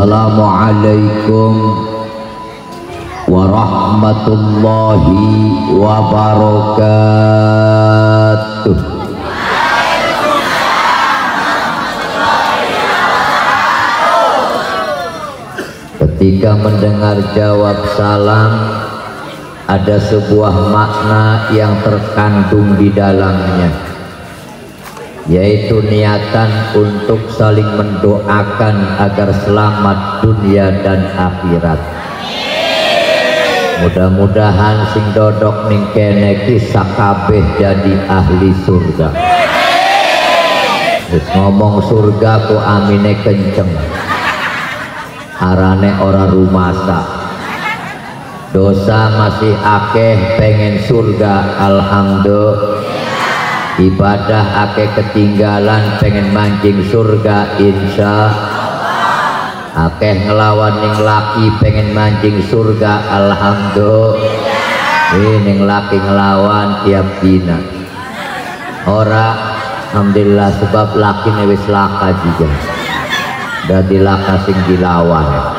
Assalamualaikum warahmatullahi wabarakatuh. Ketika mendengar jawab salam, ada sebuah makna yang terkandung di dalamnya, yaitu niatan untuk saling mendoakan agar selamat dunia dan akhirat. Mudah-mudahan sing dodok ning kene iki sakabeh jadi ahli surga. Wis ngomong surga ku amine kenceng, arane ora rumasa. Dosa masih akeh, pengen surga alhamdulillah. Ibadah akeh ketinggalan, pengen mancing surga insya Allah. Akeh ngelawan ning laki, pengen mancing surga alhamdulillah. Ning laki ngelawan tiap dina ora alhamdulillah, sebab laki wis laka juga dadi laka sing dilawan.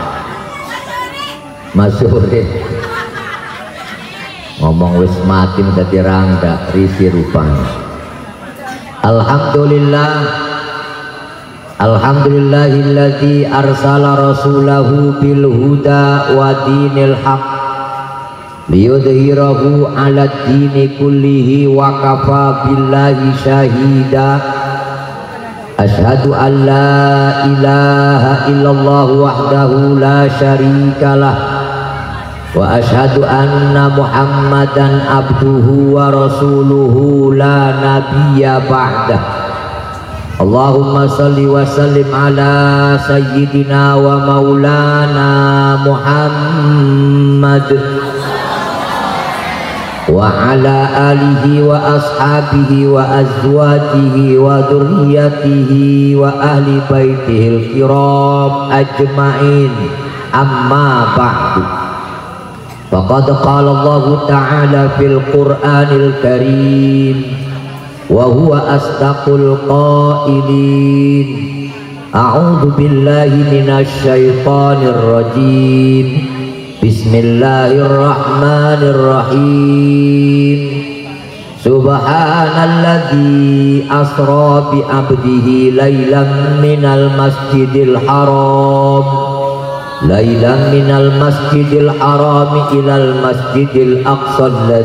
Masure ngomong wis mati dadi rangga risi rupanya. Alhamdulillah, alhamdulillahilladzi arsala rasulahu bil huda wa dinil haq liyudhhirahu 'ala dini kullihi wa kafa billahi syahida. Asyhadu an la ilaha illallah wahdahu la syarikalah wa asyhadu anna muhammadan abduhu wa rasuluhu la nabiyya ba'dah. Allahumma salli wa sallim ala sayyidina wa maulana Muhammad wa ala alihi wa ashabihi wa azwajihi wa dhurriyyatihi wa ahli baitihil kiram ajma'in, amma ba'du. Faqad qala Allah ta'ala fil Qur'anil Karim wa huwa asdaqul qailin. A'udzu billahi minasy syaithanir rajim. Bismillahirrahmanirrahim. Subhanalladzi asra bi 'abdihi lailan minal masjidil haram ilal masjidil aqsa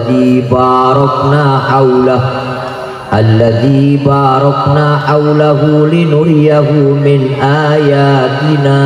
alladzi barakna haulahu linuriyahu min ayatina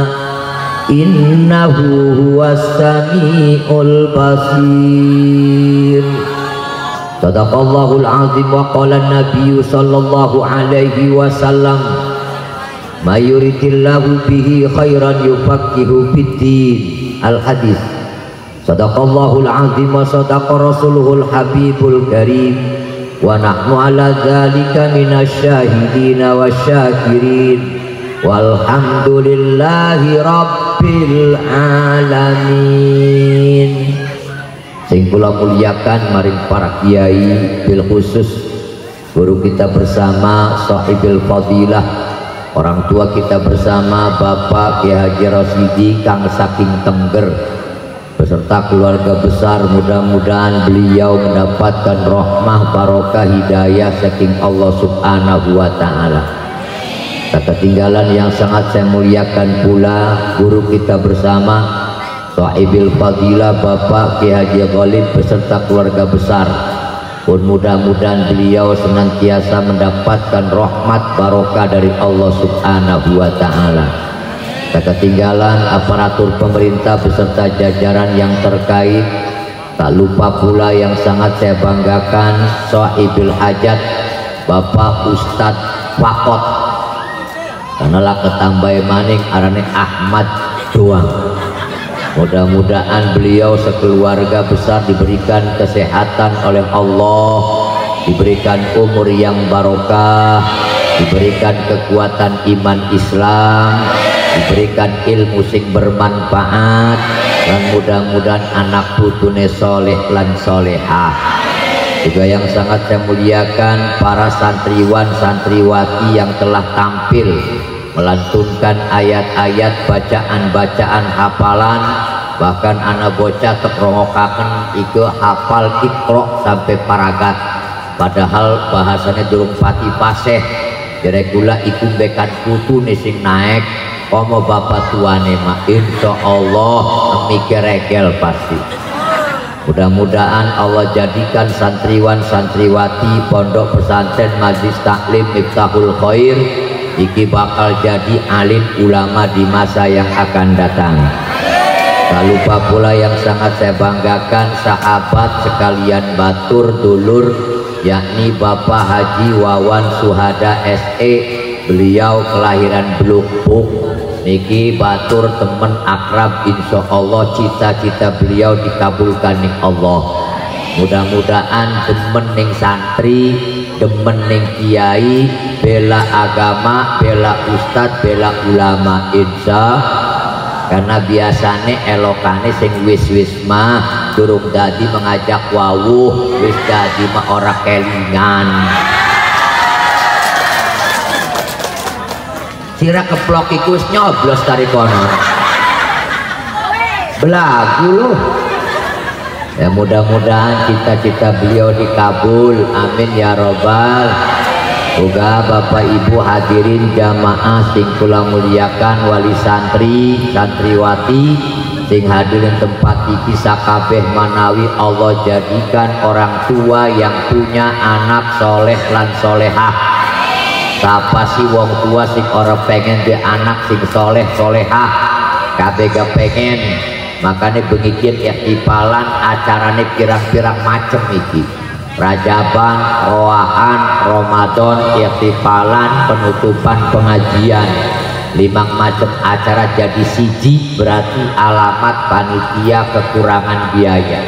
innahu huwas samiul basir. Sadaqallahul azim wa qala an-nabiyyu sallallahu alaihi wasallam ma yuridillahu bihi khairan yufaqihu fiddin. Al-hadis. Sadaqallahul azim wa sadaqa rasuluhul habibul karim wa nahnu ala dzalika minasyahidin wasyakirin walhamdulillahi rabbil alamin. Sing kula muliakan maring para kiai, bil khusus guru kita bersama sahibil fadilah, orang tua kita bersama Bapak Kiai Haji Rasidi kang saking Tengger beserta keluarga besar. Mudah-mudahan beliau mendapatkan rahmah barokah hidayah saking Allah subhanahu wa ta'ala. Tak ketinggalan yang sangat saya muliakan pula guru kita bersama sahibil fadilah Bapak Kiai Haji Ghalib beserta keluarga besar. Pun mudah-mudahan beliau senantiasa mendapatkan rahmat barokah dari Allah subhanahu wa ta'ala. Tak ketinggalan aparatur pemerintah beserta jajaran yang terkait. Tak lupa pula yang sangat saya banggakan sahibul hajat Bapak Ustadz Fakot, karena lah ketambah maning arane Ahmad doang. Mudah-mudahan beliau sekeluarga besar diberikan kesehatan oleh Allah, diberikan umur yang barokah, diberikan kekuatan iman Islam, diberikan ilmu sing bermanfaat, dan mudah-mudahan anak putune soleh lan solehah. Juga yang sangat saya muliakan para santriwan santriwati yang telah tampil melantunkan ayat-ayat, bacaan-bacaan hafalan, bahkan anak bocah tekrongokaken iku hafal Iqra sampai paragat, padahal bahasanya durung pati paseh. Diregula iku bekan putune sing naik komo bapak tuane mah insyaallah mikir regel pasti. Mudah-mudahan Allah jadikan santriwan santriwati pondok pesantren Majelis Taklim Miftahul Khair iki bakal jadi alim ulama di masa yang akan datang. Tak lupa pula yang sangat saya banggakan sahabat sekalian batur dulur, yakni Bapak Haji Wawan Suhada SE. Beliau kelahiran Blukbuk niki batur temen akrab, insya Allah cita-cita beliau dikabulkan ning Allah. Mudah-mudahan demen ning santri, demen ning kiai, bela agama, bela ustad, bela ulama, insya. Karena biasanya elokane sing wis-wis mah durung dadi mengajak wawuh, wis dadi mah ora kelingan. Sira keplok iku wis nyoblos dari kono. Belagu loh. Ya mudah-mudahan cita-cita beliau dikabul, amin ya robbal. Uga Bapak Ibu hadirin jamaah sing kula muliakan, wali santri santriwati sing hadirin tempat iki sakabeh manawi Allah jadikan orang tua yang punya anak soleh lan solehah. Sapa sih wong tua sing ora pengen di anak sing soleh solehah, kabeh gak pengen. Makanya bengikin ihtifalan acarane pirang-pirang macem iki. Rajaban, roahan, Ramadan, ihtifalan, penutupan pengajian, 5 macam acara jadi siji, berarti alamat panitia kekurangan biaya.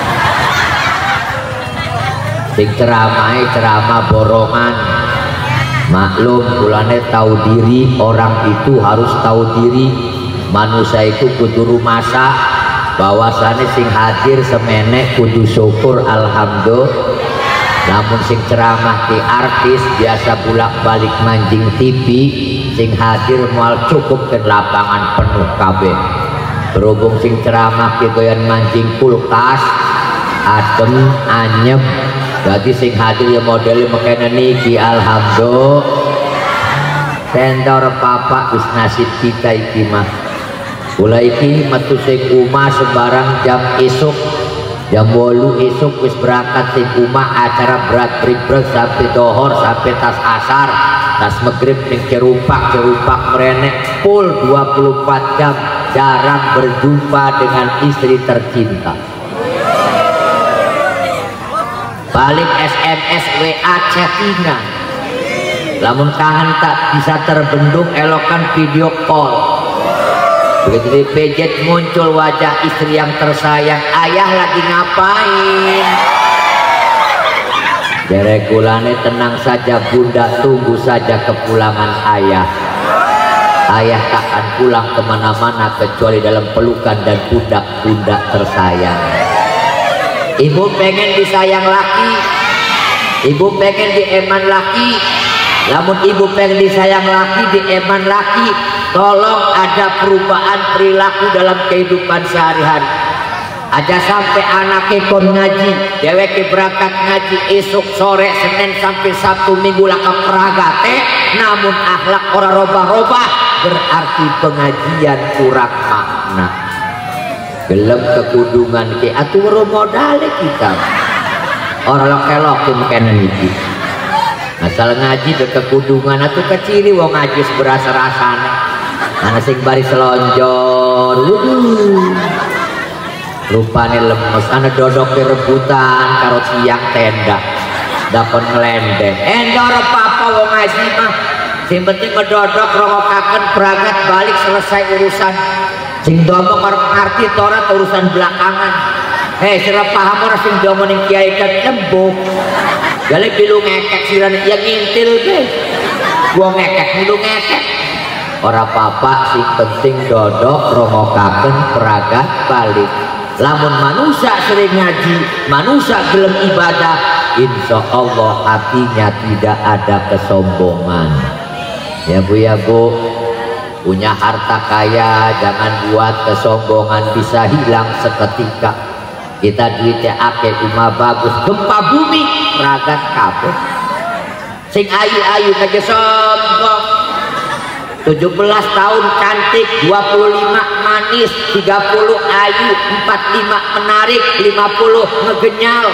Sing ceramah borongan. Maklum kulane tahu diri, orang itu harus tahu diri. Manusia itu kudu rumasa, bahwasane sing hadir semenek kudu syukur alhamdulillah. Namun sing ceramah ki artis biasa bolak-balik manjing TV, sing hadir mual cukup ke lapangan penuh kabeh. Berhubung sing ceramah ki goyan mancing kulkas adem anyep, jadi sing hadir ya model makanya niki alhamdulillah. Tendor papa wis nasib kita iki mah. Kula iki metu sing umah sembarang jam esuk, jam 8 esuk wis berangkat sing umah, acara berat bribrek sampai dohor sampai tas asar, tas maghrib ning cerupak merenek full 24 jam, jarang berjumpa dengan istri tercinta. Balik SMS WA chattingan, lamun kangen tak bisa terbendung elokan video call. Begitu di pejet muncul wajah istri yang tersayang, ayah lagi ngapain? Deregulane tenang saja bunda, tunggu saja kepulangan ayah. Ayah tak akan pulang kemana-mana kecuali dalam pelukan dan pundak-pundak tersayang. Ibu pengen disayang laki, ibu pengen dieman laki. Lamun ibu pengen disayang laki, dieman laki, tolong ada perubahan perilaku dalam kehidupan sehari-hari. Aja sampai anaknya kon ngaji, deweke berangkat ngaji esok sore Senin sampai Sabtu Minggu lakap peragate, namun akhlak ora robah-robah, berarti pengajian kurang makna. Gelem kekudungan ke atuh modale kita. Ora lok-elok kenen iki. Asal ngaji ke kekudungan atuh keciri wong ngaji berasa-rasane. Ana sing bari selonjor. Rupane lemes, ana dodok rebutan karo tiang tenda. Dapat ngelendeng. Endor apa wong ngaji mah. Sing penting ngedodok rongokaken berangkat balik selesai urusan. Sing domong arep ngarti ora urusan belakangan. Hei, sira paham ora sing domong ning kiai kecembuk. Jale pilu ngekek sirane ya ngintil be. Gua ngekek pilu ngekek. Ora apa-apa, sing penting dodok rongokaken peragat balik. Lamun manusia sering ngaji, manusia gelem ibadah, insya Allah hatinya tidak ada kesombongan. Ya Bu, Punya harta kaya jangan buat kesombongan, bisa hilang seketika. Kita duitnya ake rumah bagus, gempa bumi ragat kabeh. Sing ayu-ayu aja sombong. 17 tahun cantik, 25 manis, 30 ayu, 45 menarik, 50 ngegenyal,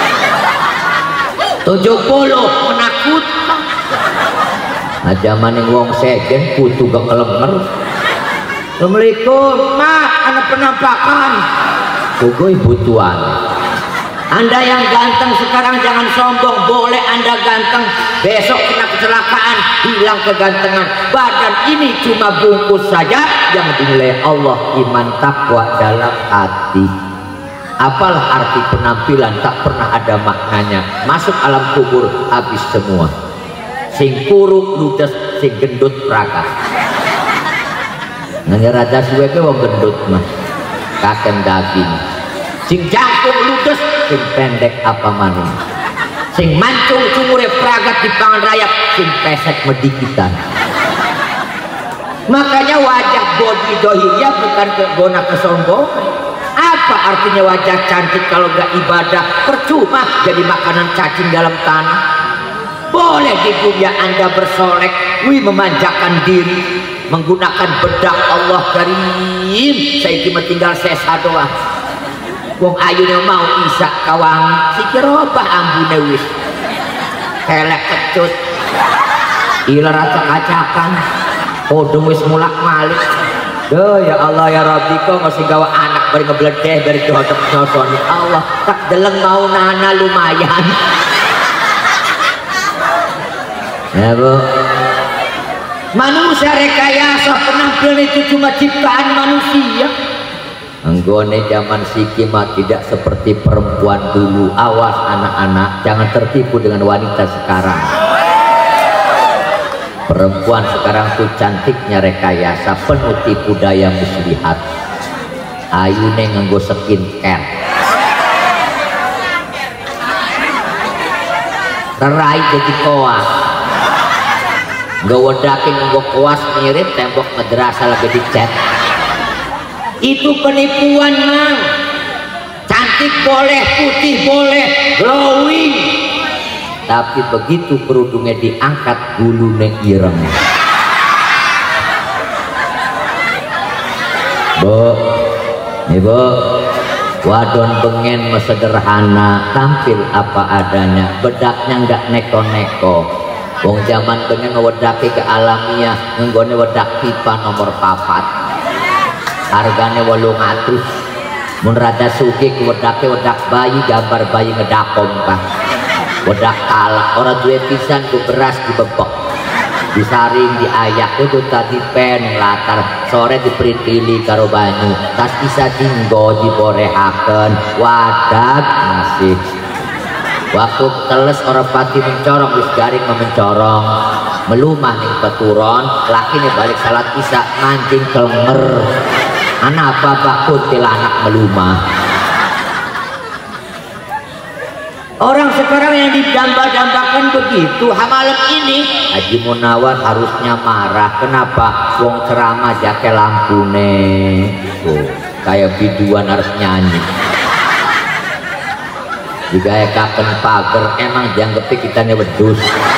70 menakutkan. Nah zaman yang wong segen putu gak ngelemer. Assalamualaikum, mak, anak penampakan. Kugoy butuan. Anda yang ganteng sekarang jangan sombong. Boleh Anda ganteng, besok kena kecelakaan, hilang kegantengan. Badan ini cuma bungkus saja yang dinilai Allah iman takwa dalam hati. Apalah arti penampilan tak pernah ada maknanya. Masuk alam kubur habis semua. Sing kuruk ludes, sing gendut prakas. Nanya raja suwe ke wong gendut mah kaken daging. Sing jangkung ludes, sing pendek apa maning. Sing mancung sumure pragat di pangan rayap, sing pesek medikitan. Makanya wajah body dohirnya bukan guna kesombongan. Apa artinya wajah cantik kalau gak ibadah? Percuma jadi makanan cacing dalam tanah. Boleh di dunia Anda bersolek, memanjakan diri, menggunakan bedak Allah Karim. Saya cuma tinggal sesa doang. Wong ayunya mau isak kawang, sikir apa ambune wis. Kelek kecut, ilar acak-acakan, podong wis mulak-malik. Duh ya Allah ya Rabbi, kok masih gawa anak bari ngebledeh dari dohotep-dohotoni Allah. Tak deleng mau nana lumayan. Ya Bu, manusia rekayasa, penampilan itu cuma ciptaan manusia. Anggone zaman sikimah tidak seperti perempuan dulu. Awas anak-anak, jangan tertipu dengan wanita sekarang. Perempuan sekarang tuh cantiknya rekayasa, penuh tipu daya muslihat. Ayune nganggo skincare, terai jadi koas. Gawa daking nganggo kuas mirip tembok madrasah lagi dicat. Itu penipuan mang. Cantik boleh, putih boleh, glowing. Tapi begitu kerudungnya diangkat, gulune ireng. Bu, nih Bu, wadon bengen sederhana, tampil apa adanya, bedaknya nggak neko-neko. Wong zaman bengen ngewedake ke alamiah, ngenggone wedak pipa nomor 4. Hargane 800. Mun rada sugih ku wedake wedak bayi, gambar bayi ngedakom Kang. Wedak talak, ora duwe pisan ku beras dibebek. Disaring diayak itu tadi pen latar, sore diperitili karo banyu. Tas bisa dinggo diborehaken, wadak masih. Waktu teles orang pati mencorong, wis garing mencorong, melumah ning peturon, laki nih balik salat isya mancing kelmer. Anak apa kuntilanak melumah. Orang sekarang yang didamba-dambakan begitu. Malam ini Haji Munawar harusnya marah. Kenapa? Wong ceramah jake lampune. Tuh, kayak biduan harus nyanyi. Digaya kaken pager, emang dianggapnya kita nih wedus.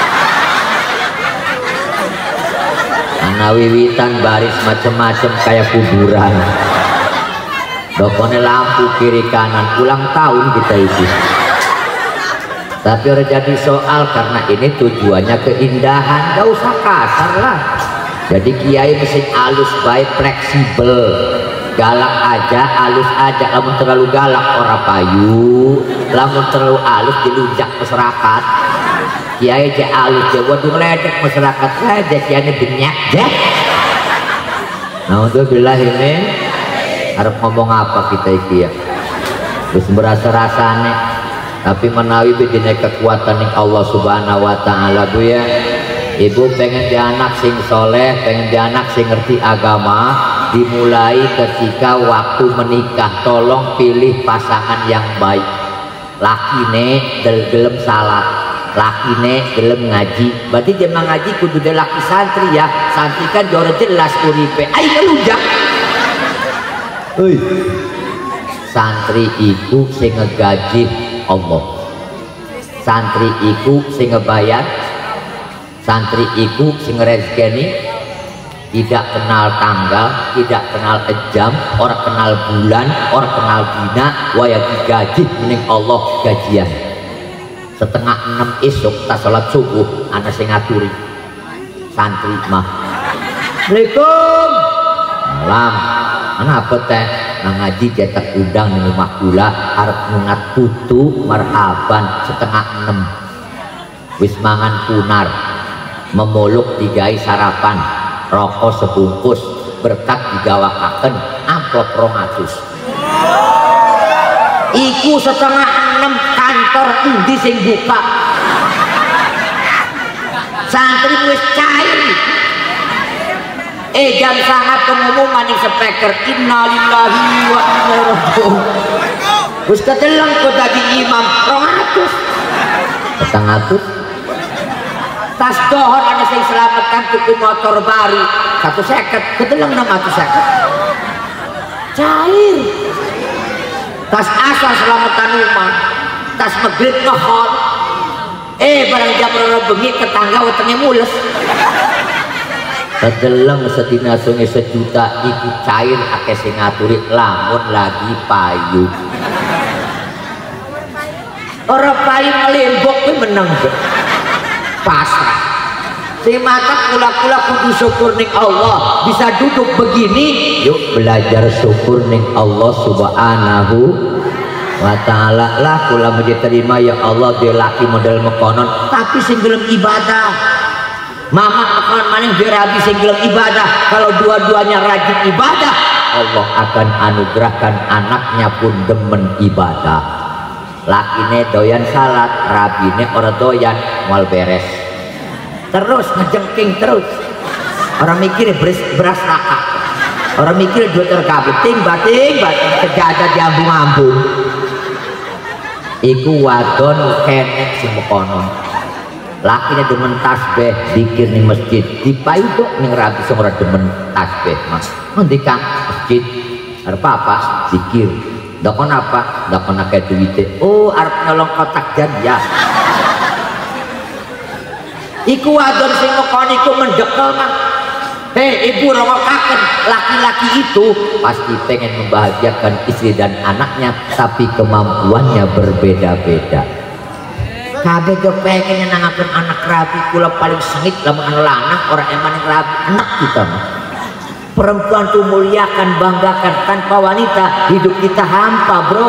Anak wiwitan baris macem-macem kayak kuburan. Dokone lampu kiri kanan, ulang tahun kita itu. Tapi udah jadi soal karena ini tujuannya keindahan, gak usah kasar lah. Jadi kiai mesti halus baik, fleksibel. Galak aja, halus aja. Lamun terlalu galak orang payu, lamun terlalu halus dilunjak masyarakat. Kiai aja halus aja, waduh ledek masyarakat aja, kiai benyak aja. Nah untuk bilah ini harus ngomong apa kita iki ya? Terus berasa rasane, tapi menawi bidine kekuatan yang Allah Subhanahu Wa Taala Bu ya. Ibu pengen dia anak sing soleh, pengen dia anak sing ngerti agama, dimulai ketika waktu menikah. Tolong pilih pasangan yang baik. Lakine gelem salat, lakine gelem ngaji, berarti jemaah ngaji kudu de laki santri ya. Santri kan jore jelas uripe ai melunjak. Santri iku sing ngegaji Allah, santri iku sing ngebayar, santri iku sing rezekeni. Tidak kenal tanggal, tidak kenal jam, orang kenal bulan, orang kenal dina, waya digaji mening Allah gajian. Setengah 6 esok tak sholat subuh, anak sing ngaturi santri mah. Assalamualaikum. Malam. Apa teh? Ngaji cetak udang di rumah gula, arep ngungat putu marhaban setengah 6. Wis mangan punar, memuluk digai sarapan, rokok sebungkus, berkat digawakaken amplop 200. Iku setengah 6 kantor endi sing buka? Santri wis cair. Jam sangat pengumuman yang speaker innalillahi wa inna ilaihi raji'un. Wis kedeleng kok dadi imam 200. 100. Tas dohor ada sing selamatkan tuku motor baru 150, kedeleng 650. Cair. Tas asal selamatan rumah, tas maghrib ngehol. Barang jam 2 bengi tetangga wetenge mules. Kedeleng sedina sungai 1 juta iki cair akeh sing ngaturi lamun lagi payu. Ora payu ngelembok kuwi meneng. Pasrah. Si mata kula-kula kudu syukur ning Allah, bisa duduk begini, yuk belajar syukur ning Allah subhanahu wa ta'ala. Lah kula mesti terima ya Allah dia laki model mekonon tapi sing gelem ibadah. Mama akan maning dia rabi sing gelem ibadah. Kalau dua-duanya rajin ibadah, Allah akan anugerahkan anaknya pun demen ibadah. Lakine doyan salat, rabine ora doyan, mal beres terus ngejengking terus. Orang mikir beras nakak, orang mikir duit terkabeting bating sejadah diambung-ambung. Iku wadon kenek sing kono. Lakine demen tasbih zikir ning masjid, dipayu kok ning rabi sing ora demen tasbih Mas. Ngendi Kang? Masjid. Arep apa? Zikir. Dokon apa? Dokon akeh duwite. Oh, arep nolong kotak jariah. Iku wadon sing ngekon iku mendekel Mang. Ibu rokokaken, laki-laki itu pasti pengen membahagiakan istri dan anaknya, tapi kemampuannya berbeda-beda. Kabeh kepengen nyenangaken anak rabi, kula paling sengit lamun anak lanang orang eman rabi anak kita mah. Perempuan tuh muliakan, banggakan, tanpa wanita hidup kita hampa bro.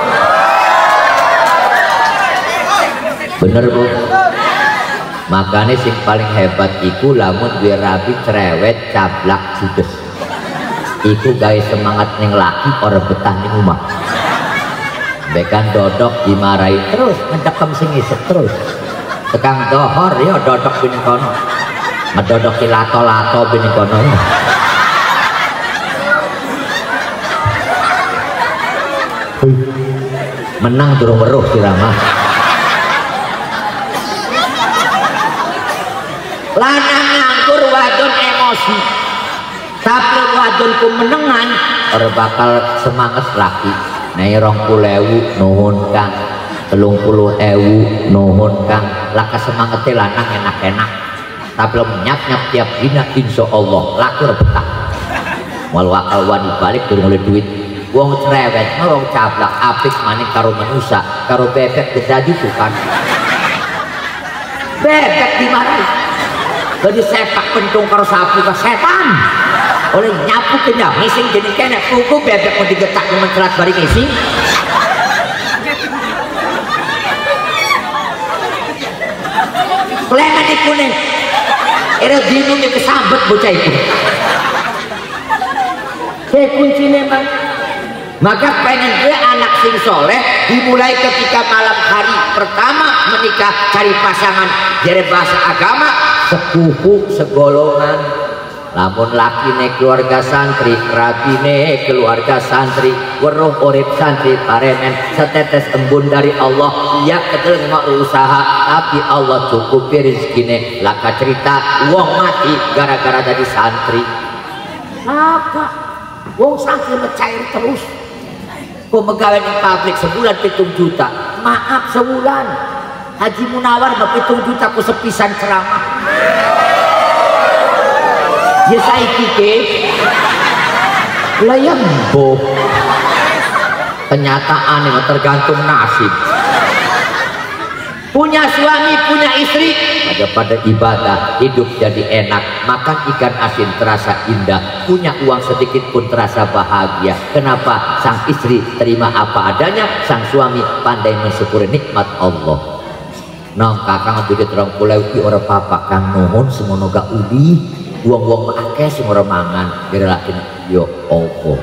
Bener Bu. Makanya sing paling hebat iku lamun duwe rabi cerewet cablak judes. Iku gawe semangat ning laki ora betah ning omah. Bekan dodok dimarahi terus, ngedekem sing isep terus. Tekang dohor ya dodok bini kono. Ngedodoki lato-lato bini kono. Menang durung weruh sirama. Lanang nganggur wadon emosi, tapi wadon ku menengan orang bakal semangat laki. Nih 20.000 nuhun Kang, 30.000 nuhun Kang. Laka semangatnya lanang enak-enak, tapi lo nyap-nyap tiap dina insya Allah laki betah. Walau akal wani balik durung oleh duit. Wong cerewet, wong cablak, apik maning karo manusia, karo bebek gedadi bukan. Bebek dimarahi. Jadi sepak pentung karo sapu ke setan. Oleh nyapu kenyang, ngising jadi kena kuku bebek mau digetak mencelat bari ngising. Kelengan iku nih, era bingung kesambet bocah itu. Saya kunci memang. Maka pengen dia anak sing soleh dimulai ketika malam hari pertama menikah, cari pasangan. Jadi bahasa agama sepupu segolongan. lamun lakine keluarga santri, rabine keluarga santri, weruh urip santri paremen setetes embun dari Allah. Iya kedel mau usaha tapi Allah cukupi rezekine. Laka cerita wong mati gara-gara jadi santri. Apa? Wong santri mencair terus. Kok megawe di pabrik sebulan 7 juta. Maaf sebulan. Haji Munawar 7 juta ku sepisan ceramah. Ya saya kike layang boh. Kenyataan yang tergantung nasib. Punya suami, punya istri, pada ibadah, hidup jadi enak, makan ikan asin terasa indah, punya uang sedikit pun terasa bahagia. Kenapa? Sang istri terima apa adanya, sang suami pandai mensyukuri nikmat Allah. Nong kakang dikit orang pulau ki ora papa kang nuhun semono gak udi, uang akeh sing ora mangan, direlakin yo opo.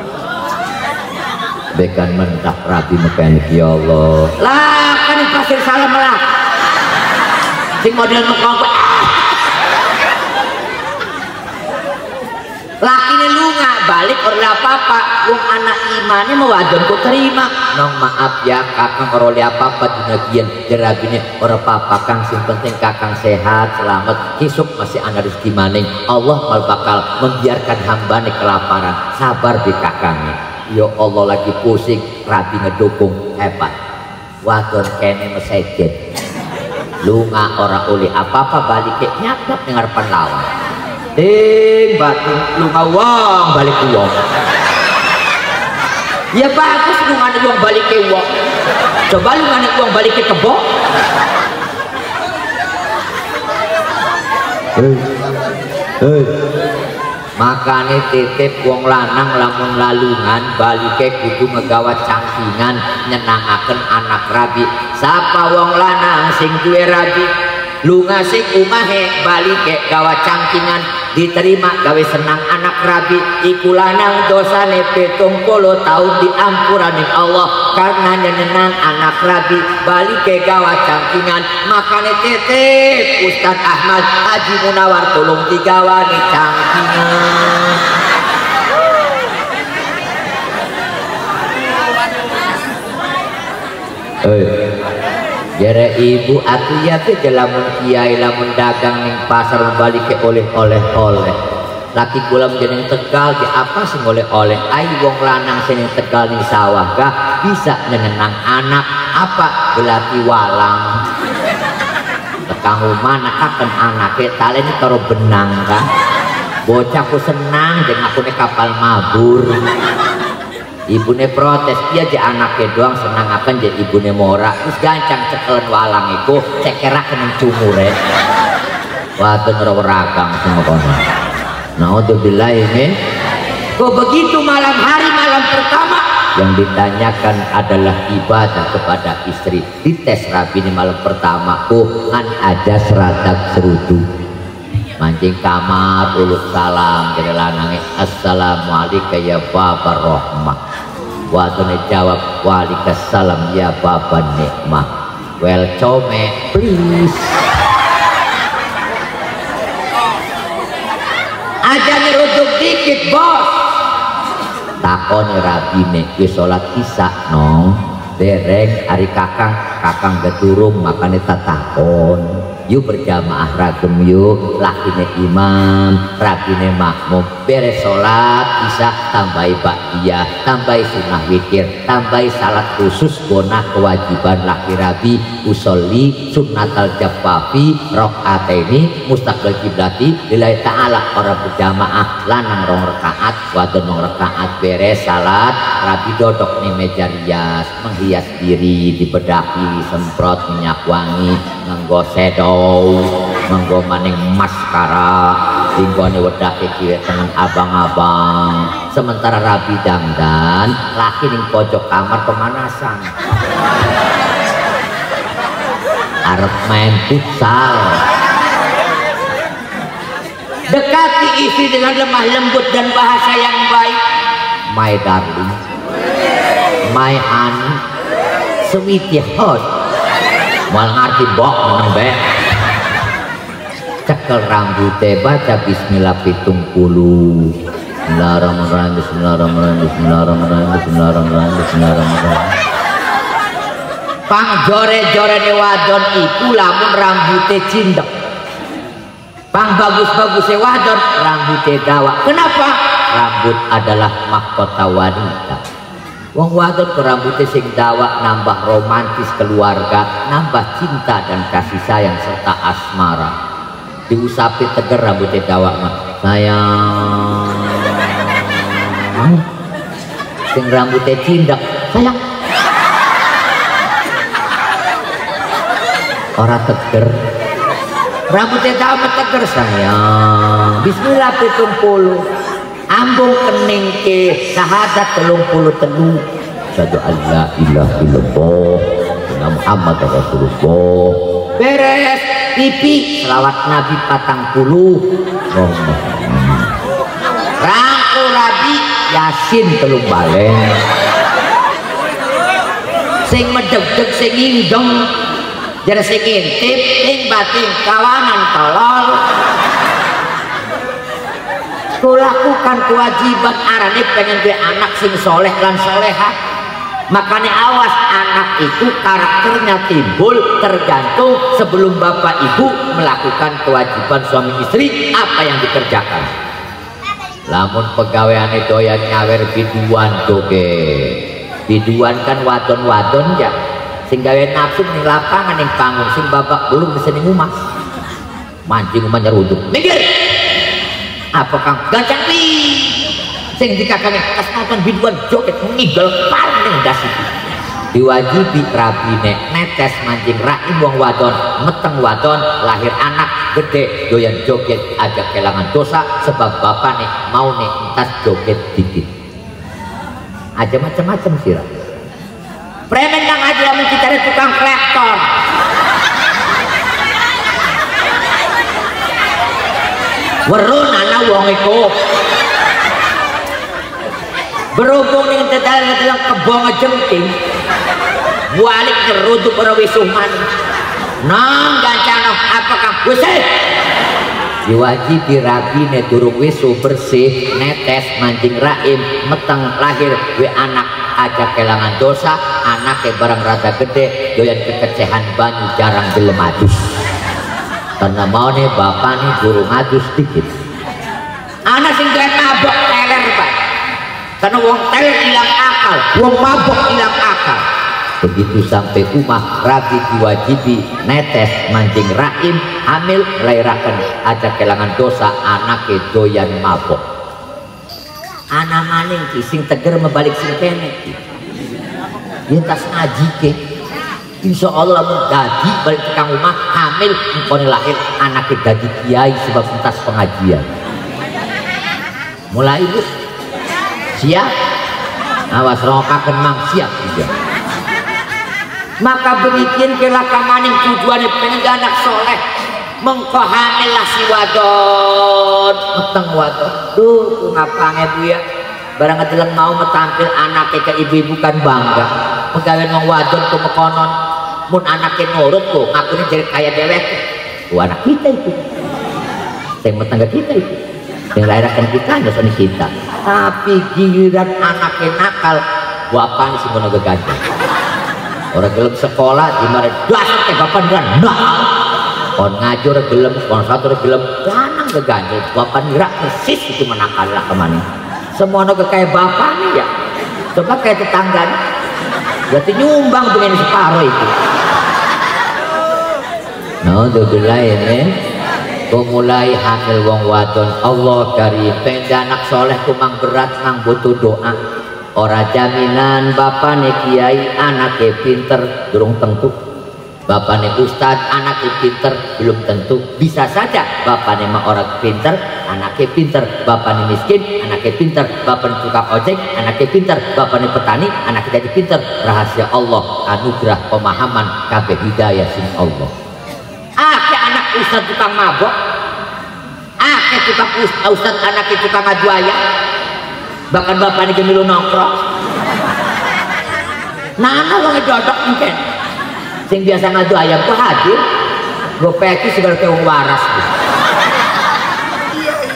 Bekan mentah rabi mekanik ya Allah. Lah kan di pasir salam lah. Sing model mekong. Lakine lunga balik ora apa-apa. Wong anak imane mau wadon ku terima. Nong maaf ya kakang ora oleh apa-apa dina kian jerabine ora apa-apa kang sing penting kakang sehat selamat. Kisuk masih ana rezeki maning. Allah mal bakal membiarkan hambane kelaparan. Sabar di kakangnya. Ya Allah lagi pusing, rabi ngedukung hebat. Wadon kene mesejet. Lunga ora oleh apa-apa balik ke nyadap dengar lawan. Ding batin lunga wong balik uang. Ya bagus lunga uang balik ke uang. Coba lunga uang balik ke kebo. Makane titip wong lanang lamun lalungan balike kudu ngegawa cangkingan nyenangaken anak rabi. Sapa wong lanang sing duwe rabi lunga sing umahe balike gawa cangkingan diterima gawe senang anak rabi. Iku lanang dosane 70 tahun diampuraning Allah karena nyenenang anak rabi balike gawa cangkingan. Makane titip Ustaz Ahmad Haji Munawar tolong digawani cangkingan. Jere ibu aku ya ke lamun kiai lamun dagang ning pasar balik ke oleh-oleh laki kula menjadi Tegal di apa sih oleh-oleh ai wong lanang sing Tegal ning sawah gak bisa nyenenang anak apa belati walang tekang rumah nakaken anake talene karo benang kan bocahku senang jeung aku nek kapal mabur. Ibune protes dia je anaknya doang senang akan je ibune mora terus gancang cekelen walang iku cekerak kening cumure wadon ragang semua kono. Naudzubillah ini kok begitu malam hari malam pertama yang ditanyakan adalah ibadah kepada istri. Dites rabi ini malam pertama kan ada seradak serudu mancing kamar uluk salam jadi lanangnya assalamualaikum ya babar rahmah. Wadone jawab waalaikumsalam ya bapak nikmah. Well come please. Aja ngeruduk dikit bos. Takon rabine wis salat isya no. Dereng hari kakang geturung makane takon. Yuk berjamaah ragem yuk lakine imam rabine makmum beres sholat bisa tambahi ba'diyah tambahi sunnah witir tambahi salat khusus bonah kewajiban laki rabi usolli sunnatal jafafi rakaataini mustaqbil kiblati lillahi ta'ala orang berjamaah lanang rong rakaat wadon rong rakaat beres salat rabi dodok nih meja rias menghias diri dibedaki semprot minyak wangi nganggo sedok manggo maning maskara tinggone wedak iki tengen abang-abang sementara rabi dangdan laki ning pojok kamar pemanasan arep main futsal dekati istri dengan lemah lembut dan bahasa yang baik my darling my honey sweetie heart mal ngerti bok meneng be cekel rambutnya baca bismillah 70. Bismillahirrahmanirrahim, bismillahirrahmanirrahim, bismillahirrahmanirrahim, bismillahirrahmanirrahim, bismillahirrahmanirrahim. Pang jore-jorene wadon iku lamun rambutnya cindek. Pang bagus-bagusnya wadon rambutnya dawa. Kenapa? Rambut adalah mahkota wanita. Wong wadon ke rambutnya sing dawa nambah romantis keluarga, nambah cinta dan kasih sayang serta asmara. Diusapi teger rambutnya dawa mah sayang. Sing rambutnya cindak sayang. Orang teger rambutnya dawa teger sayang. Bismillah 70. Ambung kening ke syahadat 33. Asyhadu an la ilaha illallah wa Muhammad Rasulullah. Beres pipi selawat Nabi 40. Rangku rabi Yasin 3 balen. Sing medeg-deg sing indeng jare sing intip ing batin kawanan tolol. Lakukan kewajiban arane pengen duwe anak sing soleh lan soleha. Makanya awas, anak itu karakternya timbul tergantung sebelum bapak ibu melakukan kewajiban suami istri apa yang dikerjakan. Lamun pegawaiane doyan nyawer biduan doge. Biduan kan wadon-wadon ya sing gawe nafsu ning lapangan ning panggung, sing bapak belum bisa ning omah. Mancing omah nyeruduk. Minggir. Apa kang gancang pi sing dikakane kas nonton biduan joget ngigel paling dasi diwajibi rabine netes mancing raim wong wadon meteng wadon lahir anak gede doyan joget aja kelangan dosa sebab bapak nih mau nih entas joget dikit aja macam-macam sih premen kang aja lamun dicari tukang kolektor. Weruh anak wong iku berhubung dengan tedalang kebong jengking balik nyeruduk ora wisuman nang gancana apakah wis diwajibi rabine durung wisu bersih netes mancing raim meteng lahir we anak aja kelangan dosa anaknya barang rada gede doyan kekecehan banyu jarang gelem adus. Karena mau nih bapak nih guru ngadus sedikit anak sing keren mabok teler pak karena wong teler hilang akal wong mabok hilang akal begitu sampai umah rabi diwajibi netes mancing raim hamil lairakan aja kelangan dosa anaknya doyan mabok anak maning sing teger membalik sing kene tas ngaji ke insya Allah dadi balik ke rumah hamil engkau lahir anaknya dadi kiai sebab entas pengajian mulai bu siap awas rokakan mang siap juga maka berikin kelaka maning tujuannya pengen anak soleh mengko hamil lah si wadon meteng wadon tuh ngapange bu ya barang kedeleng mau metampil anaknya ke ibu-ibu kan bangga pegawai wong wadon tuh mekonon mun anaknya nurut tuh ngakunya jadi kaya dewek tuh anak kita itu yang tetangga kita itu yang lahirkan kita hanya kita tapi giliran anaknya nakal bapaknya sih mau ganti orang gelem sekolah dimana dasar ke bapak dengan nakal kon ngajur gelem kon satu gelem lanang keganjil bapak ngira persis itu menakal lah kemana semua naga kayak bapaknya ya coba kayak tetangganya berarti nyumbang dengan separuh itu. Nah, udah ini, mulai hamil wong wadon Allah karim pengen anak soleh kumang berat mang butuh doa. Ora jaminan bapaknya kiai anaknya pinter durung tentu. Bapaknya ustad anaknya pinter belum tentu. Bisa saja bapaknya mah orang pinter anaknya pinter, bapaknya miskin anaknya pinter, bapaknya tukang ojek anaknya pinter, bapaknya petani anaknya jadi pinter. Rahasia Allah anugerah pemahaman kabeh hidayah sing Allah. Anak ustad tukang mabok, tukang ustad anaknya tukang adu ayam, bahkan bapaknya gemilu nongkrong. Nana wong dodok mungkin sing biasa ngadu ayam tuh hadir gue peki segala kayak waras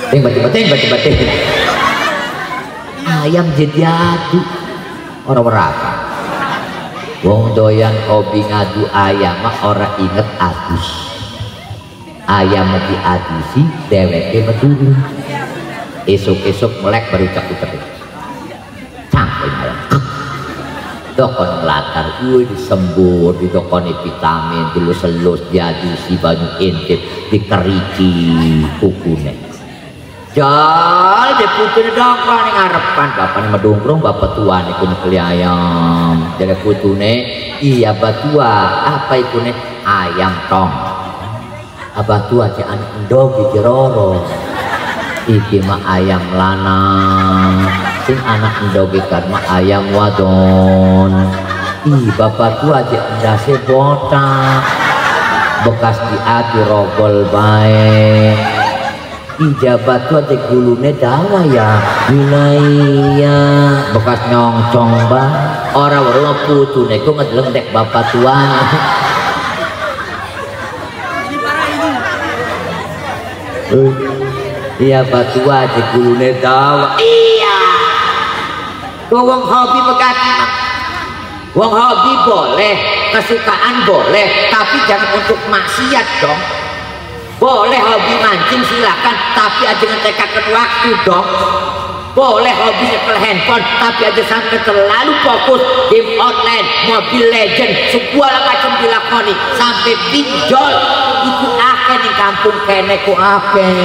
batin. Ayam jadi adu orang berapa? Wong doyan hobi ngadu ayam mah orang inget adus. Ayam mau diadusi dheweke meduru. Esok melek baru ucap-ucap. Sampai ayam. Dokon latar, disembur, didokoni vitamin, dulu selus, diadusi banyak intip, dikeriki kukune. Jal, deputune dokon yang ngarepan, bapak ini medungkrung, bapak tua nih punya keli ayam. Jadi putune, iya batua, apa ikune? Ayam tong. Abah tua si anak endog iki roro. Iki mah ayam lanang. Sing anak endog ikan mah ayam wadon. Ih bapak tua aja endase botak. Bekas diadu rogol baik. Ijabat tua aja gulune dawa ya. Wilayah bekas nyongcong bah. Orang baru putu neko ngedeleng dek bapak tua. Iya batu aja gulune dawa. Iya. Wong hobi megati mah. Wong hobi boleh, kesukaan boleh, tapi jangan untuk maksiat dong. Boleh hobi mancing silakan, tapi aja ngetekatkan waktu dong. Boleh hobi nyekel handphone, tapi aja sampai terlalu fokus game online, Mobile Legend, segala macam dilakoni sampai pinjol. Itu akeh di kampung kene ku akeh.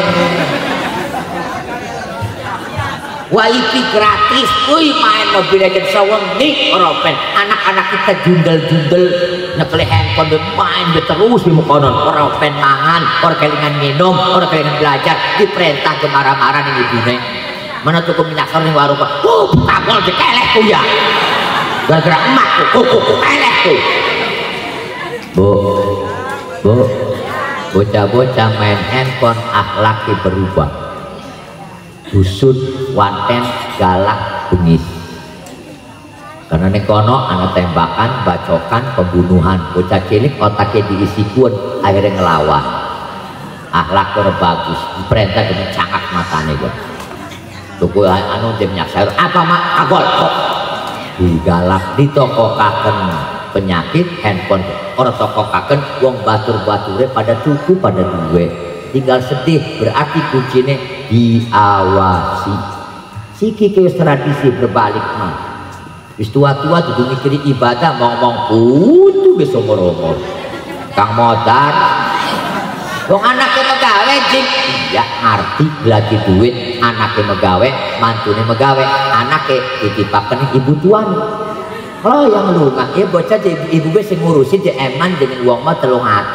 Wifi gratis, main Mobile Legends sewengi oropen. Anak-anak kita jundel-jundel nyekel handphone main terus di mukonon. Oropen mangan, orang kelingan minum, orang kelingan belajar, diperintah ke marah-marah nih ibune. Mana tuh minyak goreng warung kok? Tabol dikelehku ya. Gara-gara emakku, kelehku. Bu, bocah-bocah main handphone akhlaknya berubah. Usut, wanten, galak, bengis. Karena nih kono anak tembakan, bacokan, pembunuhan. Bocah cilik otaknya diisi kuon, akhirnya ngelawan. Akhlaknya bagus, diperintah dengan cangak matanya gue. Tuku anu minyak sayur apa mak agol kok digalak di toko kaken penyakit handphone orang toko kaken wong batur-bature pada tuku pada duwe tinggal sedih berarti kuncinya diawasi siki ke tradisi berbalik mah wis tua-tua tuh mikiri ibadah ngomong putu wis umur-umur kang modar wong anaknya megawe jing iya ngerti lagi duit anaknya megawe mantune megawe anaknya ditipakan ibu tuan kalau yang lunga ya bocah ibu gue sing ngurusin dia eman dengan uang mah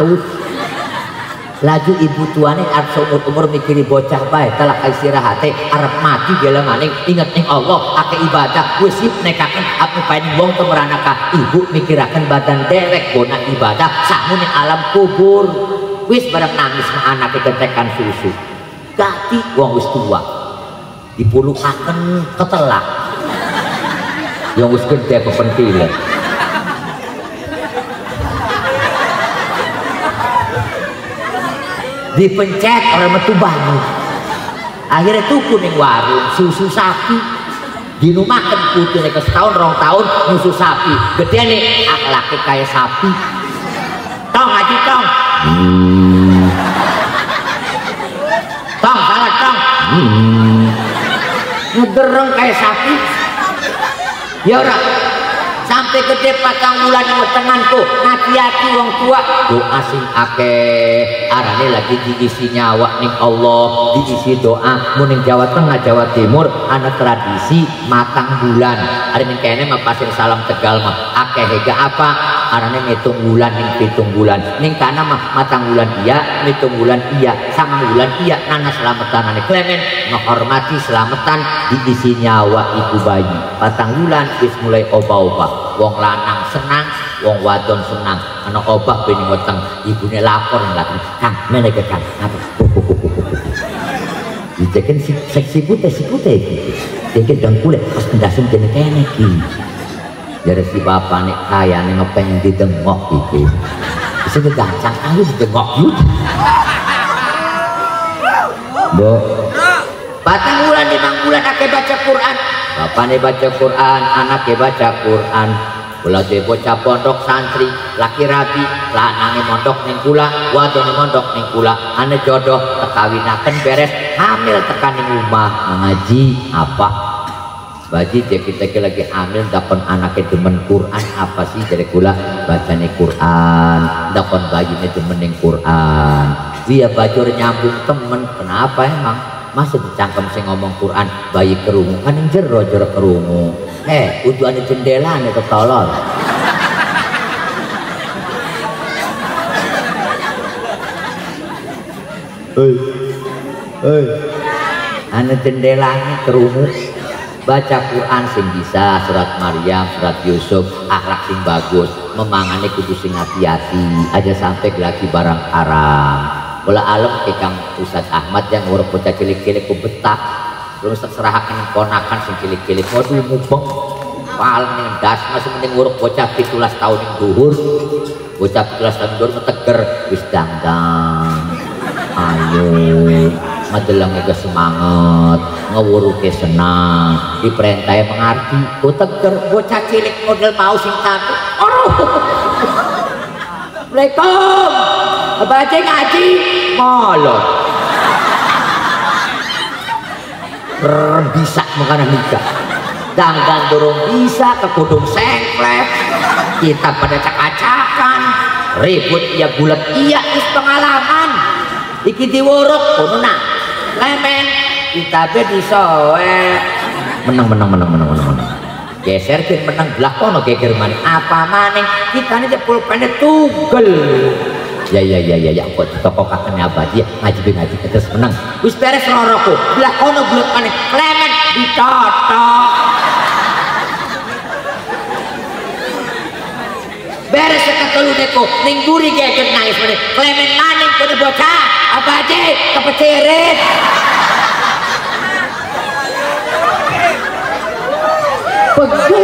300 laju ibu tuane arep seumur-umur mikiri bocah bae telah istirahatnya arep mati gila maning inget ning Allah ake ibadah wis sip nekaken apa paning wong temeranaka ibu mikiraken badan dewek bona ibadah samun alam kubur wis bareng nangis mah anake ketekan susu gati wong wis tua dipulukaken ketelak yang wis gede pepentilan dipencet orang metu banyu akhirnya tuku ning warung susu sapi dinumaken putune ke setahun 2 tahun susu sapi gede nih akhlaknya kayak sapi tong aja tong tong salah tong ngedereng kayak sapi ya ora sampai gede patang bulan wetenganku hati-hati wong tua doa sing akeh arane lagi diisi nyawa ning Allah diisi doa muning Jawa Tengah Jawa Timur ana tradisi matang bulan ari ning kene mah pasir salam Tegal mah akeh hega apa arane ngitung bulan ning 7 bulan ning kana mah matang bulan iya ngitung bulan iya sama bulan iya nana selamatan ane klemen menghormati selamatan diisi nyawa ibu bayi patang bulan wis mulai obah-obah wong lanang senang wong wadon senang ana obah ben weteng ibune lapor lagi kang meneke kang apa dijeken seksi putih iki iki dengkule pas ndasen kene iki jare si bapak nek kayane ngepeng didengok iki wis gancang ayo didengok yuk Mbok batang bulan 5 bulan akeh baca Quran, bapaknya baca Quran, anaknya baca Quran. Kula dhewe bocah pondok santri, laki rabi, lanange mondok ning kula, wadone mondok ning kula, ane jodoh tekawinaken beres, hamil tekan ning omah ngaji apa? Baji dia kita lagi hamil dakon anaknya demen Quran apa sih dari kula bacane Quran, dakon bayine demen ning Quran. Dia bajur nyambung temen, kenapa emang? Masa dicangkem sing ngomong Quran bayi kerungu kan yang jero kerungu. Ujuan jendela nih ketolol. Ane jendelanya kerungu. Baca Quran sing bisa, surat Maryam, surat Yusuf, akhlak sing bagus, memangane kudu sing hati-hati, aja sampai lagi barang haram. Bola alam ke Kang Ustaz Ahmad yang nguruk bocah cilik-cilik ku betah, terus serahakan ponakan sing cilik-cilik, waduh mubeng, paling yang das masih mending nguruk bocah 17 tahun yang duhur, bocah 17 tahun duhur meteger, wis dangdang, ayo. Madelang ke semangat, ngewuruke senang, diperintahnya mengerti. Ku teger bocah cilik model mau sing takut. Assalamualaikum, baca ngaji, molot. Bisa makanan nikah, dangdan durung bisa ke kudung sengklep. Kita pada cak-cakan, ribut iya bulat iya is pengalaman. Iki diwuruk kono nak lemen kita be disoek menang geser bin menang belah kono geger maning apa maning kita ini pulpen tugel ya kok ditokokaken abadi ngaji terus menang wis beres loroku belah kono belut maning lemen ditotok beres ketelu neko ning buri geger nangis maning lemen maning kene bocah apa aja kepecirit pegel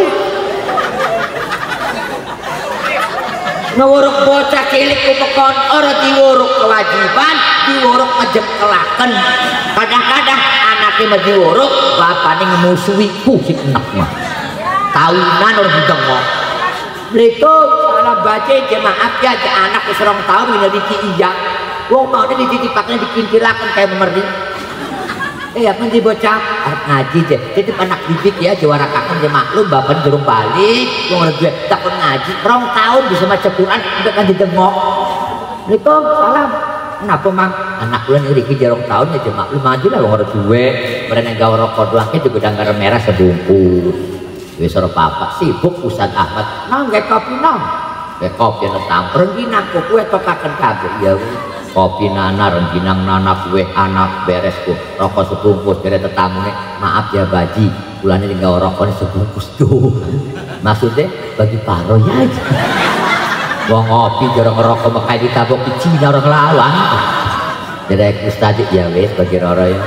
ngewuruk bocah cilik kupekon orang diwuruk kewajiban diwuruk ngejengkelaken kadang-kadang anaknya mau diwuruk bapaknya ngemusuhi pusing enak mah tahunan orang didengok mereka salah baca jemaat ya anak serong tahun ini iya wong mau ini dititipaknya dikintilakan kayak memerdi apa nanti bocah ngaji je jadi anak bibik ya juara kakak dia maklum bapak jurung balik wong gue takut ngaji rong tahun bisa baca Quran udah kan didengok Assalamualaikum salam kenapa mang anak bulan ini Riki jarong tahun ya dia maklum aja lah wong gue mereka gawe rokok doangnya juga danggar merah sebungkus gue suruh papa sibuk Ustaz Ahmad nang gak kopi nang gak kopi netang rengginang kue tokakan kabeh ya kopi nana rengginang nana kue anak beresku rokok sebungkus dari tetamune maaf ya baji bulannya tinggal rokoknya sebungkus tuh maksudnya bagi paro ya aja wong ngopi jarang ngerokok makanya ditabok di Cina orang lawan jadi Ustaz ya wes bagi roro ya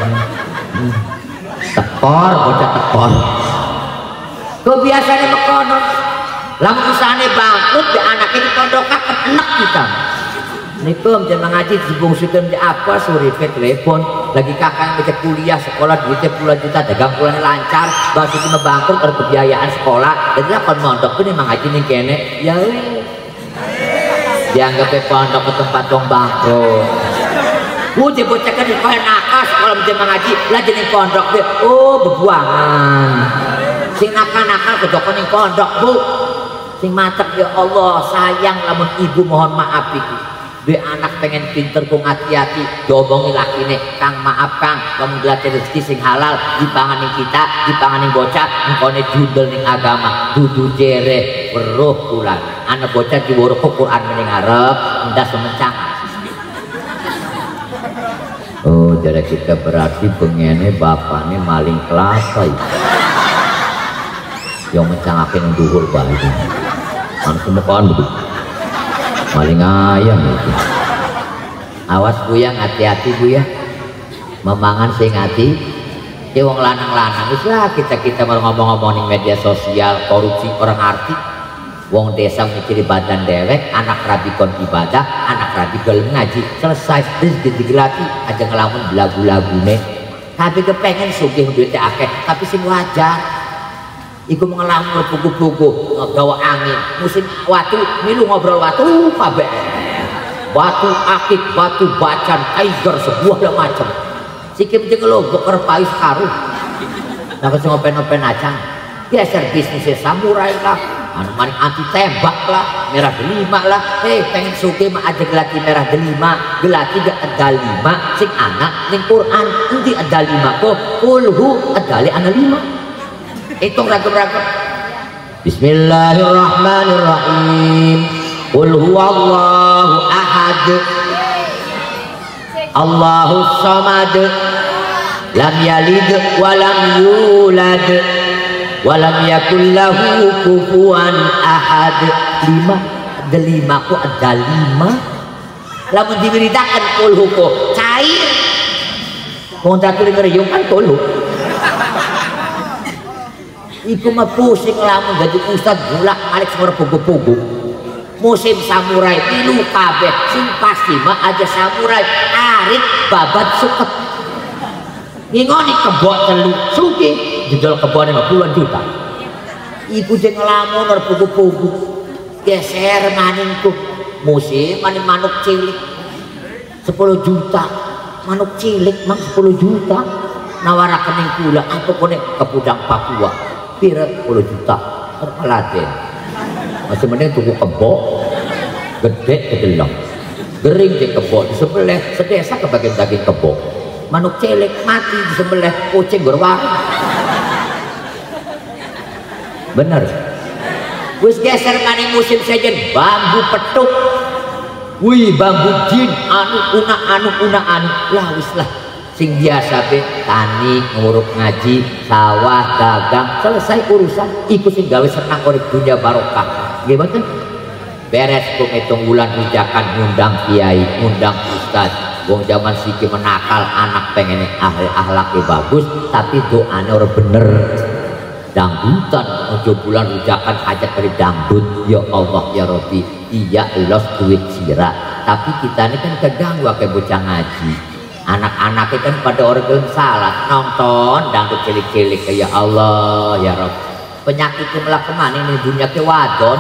tekor bocah tekor kebiasaannya mekono lamun usahane bangkrut di anaknya di pondokan enak kita nikum jangan ngaji dibungsukan di apa suripe telepon lagi kakak yang kuliah sekolah duitnya puluhan juta dagang pulangnya lancar bahas itu bangkrut ada kebiayaan sekolah jadi akon mondok pun emang ngaji nih kene ya dianggap pondok ke tempat dong bangkrut udah bocah kan di sekolah nakal sekolah menjadi ngaji lah jadi pondok deh bebuangan sing nakal-nakal kejokon yang pondok bu sing matek ya Allah sayang lamun ibu mohon maaf iki be anak pengen pinter kung hati-hati diomongi lakine kang maaf kang kamu gelatih rezeki sing halal dipanganin kita dipanganin bocah engkone judel ning agama dudu jere weruh bulan anak bocah diwuruh Quran ning ngarep ndas mencang oh jadi kita berarti pengene bapaknya maling kelapa yang mencangakin yang duhur baik anu semukaan begitu maling ayam itu awas buyang hati-hati bu ya memangan sing hati ya wong lanang-lanang lah kita mau ngomong-ngomong di media sosial korupsi orang arti wong desa mikiri badan dewek anak rabi kon ibadah anak rabi gelem ngaji selesai terus digelati aja ngelamun lagu-lagune Tapi kepengen sugih duitnya akeh, tapi sing wajar. Iku ngelamun buku-buku, gawa angin, musim watu, milu ngobrol watu, kabeh. Batu akik, batu bacan, tiger, sebuah macam. Sikip jeung logok kerpais karuh. Nah kesing open-open aja. Geser bisnisnya samurai lah, anu maning anti tembak lah, merah delima lah. Pengen sugih mah aja gelati merah delima, gelati gak ada lima, sing anak ning Quran nanti ada lima kok, kulhu ada li ana lima. Hitung ragam-ragam. Bismillahirrahmanirrahim. Qul huwallahu ahad, Allahus samad, lam yalid wa lam yulad wa lam yakul lahu kufuwan ahad. Lima, ada lima ku ada lima. Lamun diwiridakan kulhu ku cair. Mun tak tulis ngeriung kan kulhu. Iku mah pusing lamun jadi ustad bulak alik semua pugu-pugu. Musim samurai pilu kabeh sing pasti mah aja samurai arit babat suket. Ngingoni kebok telu sugih judul kebone 50 juta. Iku jeung lamun pugu-pugu geser maningku musim maning manuk cilik 10 juta. Manuk cilik mang 10 juta nawarakeun ning kula apa kone kepudang Papua pira 10 juta terpalaten masih mending tuku kebok gede kedelok gering di kebok di sebelah sedesa kebagian daging kebok manuk cilik mati di sebelah kucing berwarna bener wis geser maning musim sejen bambu petuk wih bambu jin anu una lah wis lah sing biasa be tani nguruk ngaji sawah dagang selesai urusan ikut sing gawe senang urip dunia barokah gimana beres kok ngitung bulan rujakan ngundang kiai ngundang ustad wong zaman siki menakal anak pengen ahli akhlaknya bagus tapi doanya orang bener dangdutan ojo bulan rujakan hajat dari dangdut ya Allah ya Rabbi iya los duit sirah tapi kita ini kan keganggu kayak bocah ngaji anak-anak kan pada orang salah nonton dangdut cilik-cilik ya Allah ya Rabb penyakit kemelak kemana ini dunia ke wadon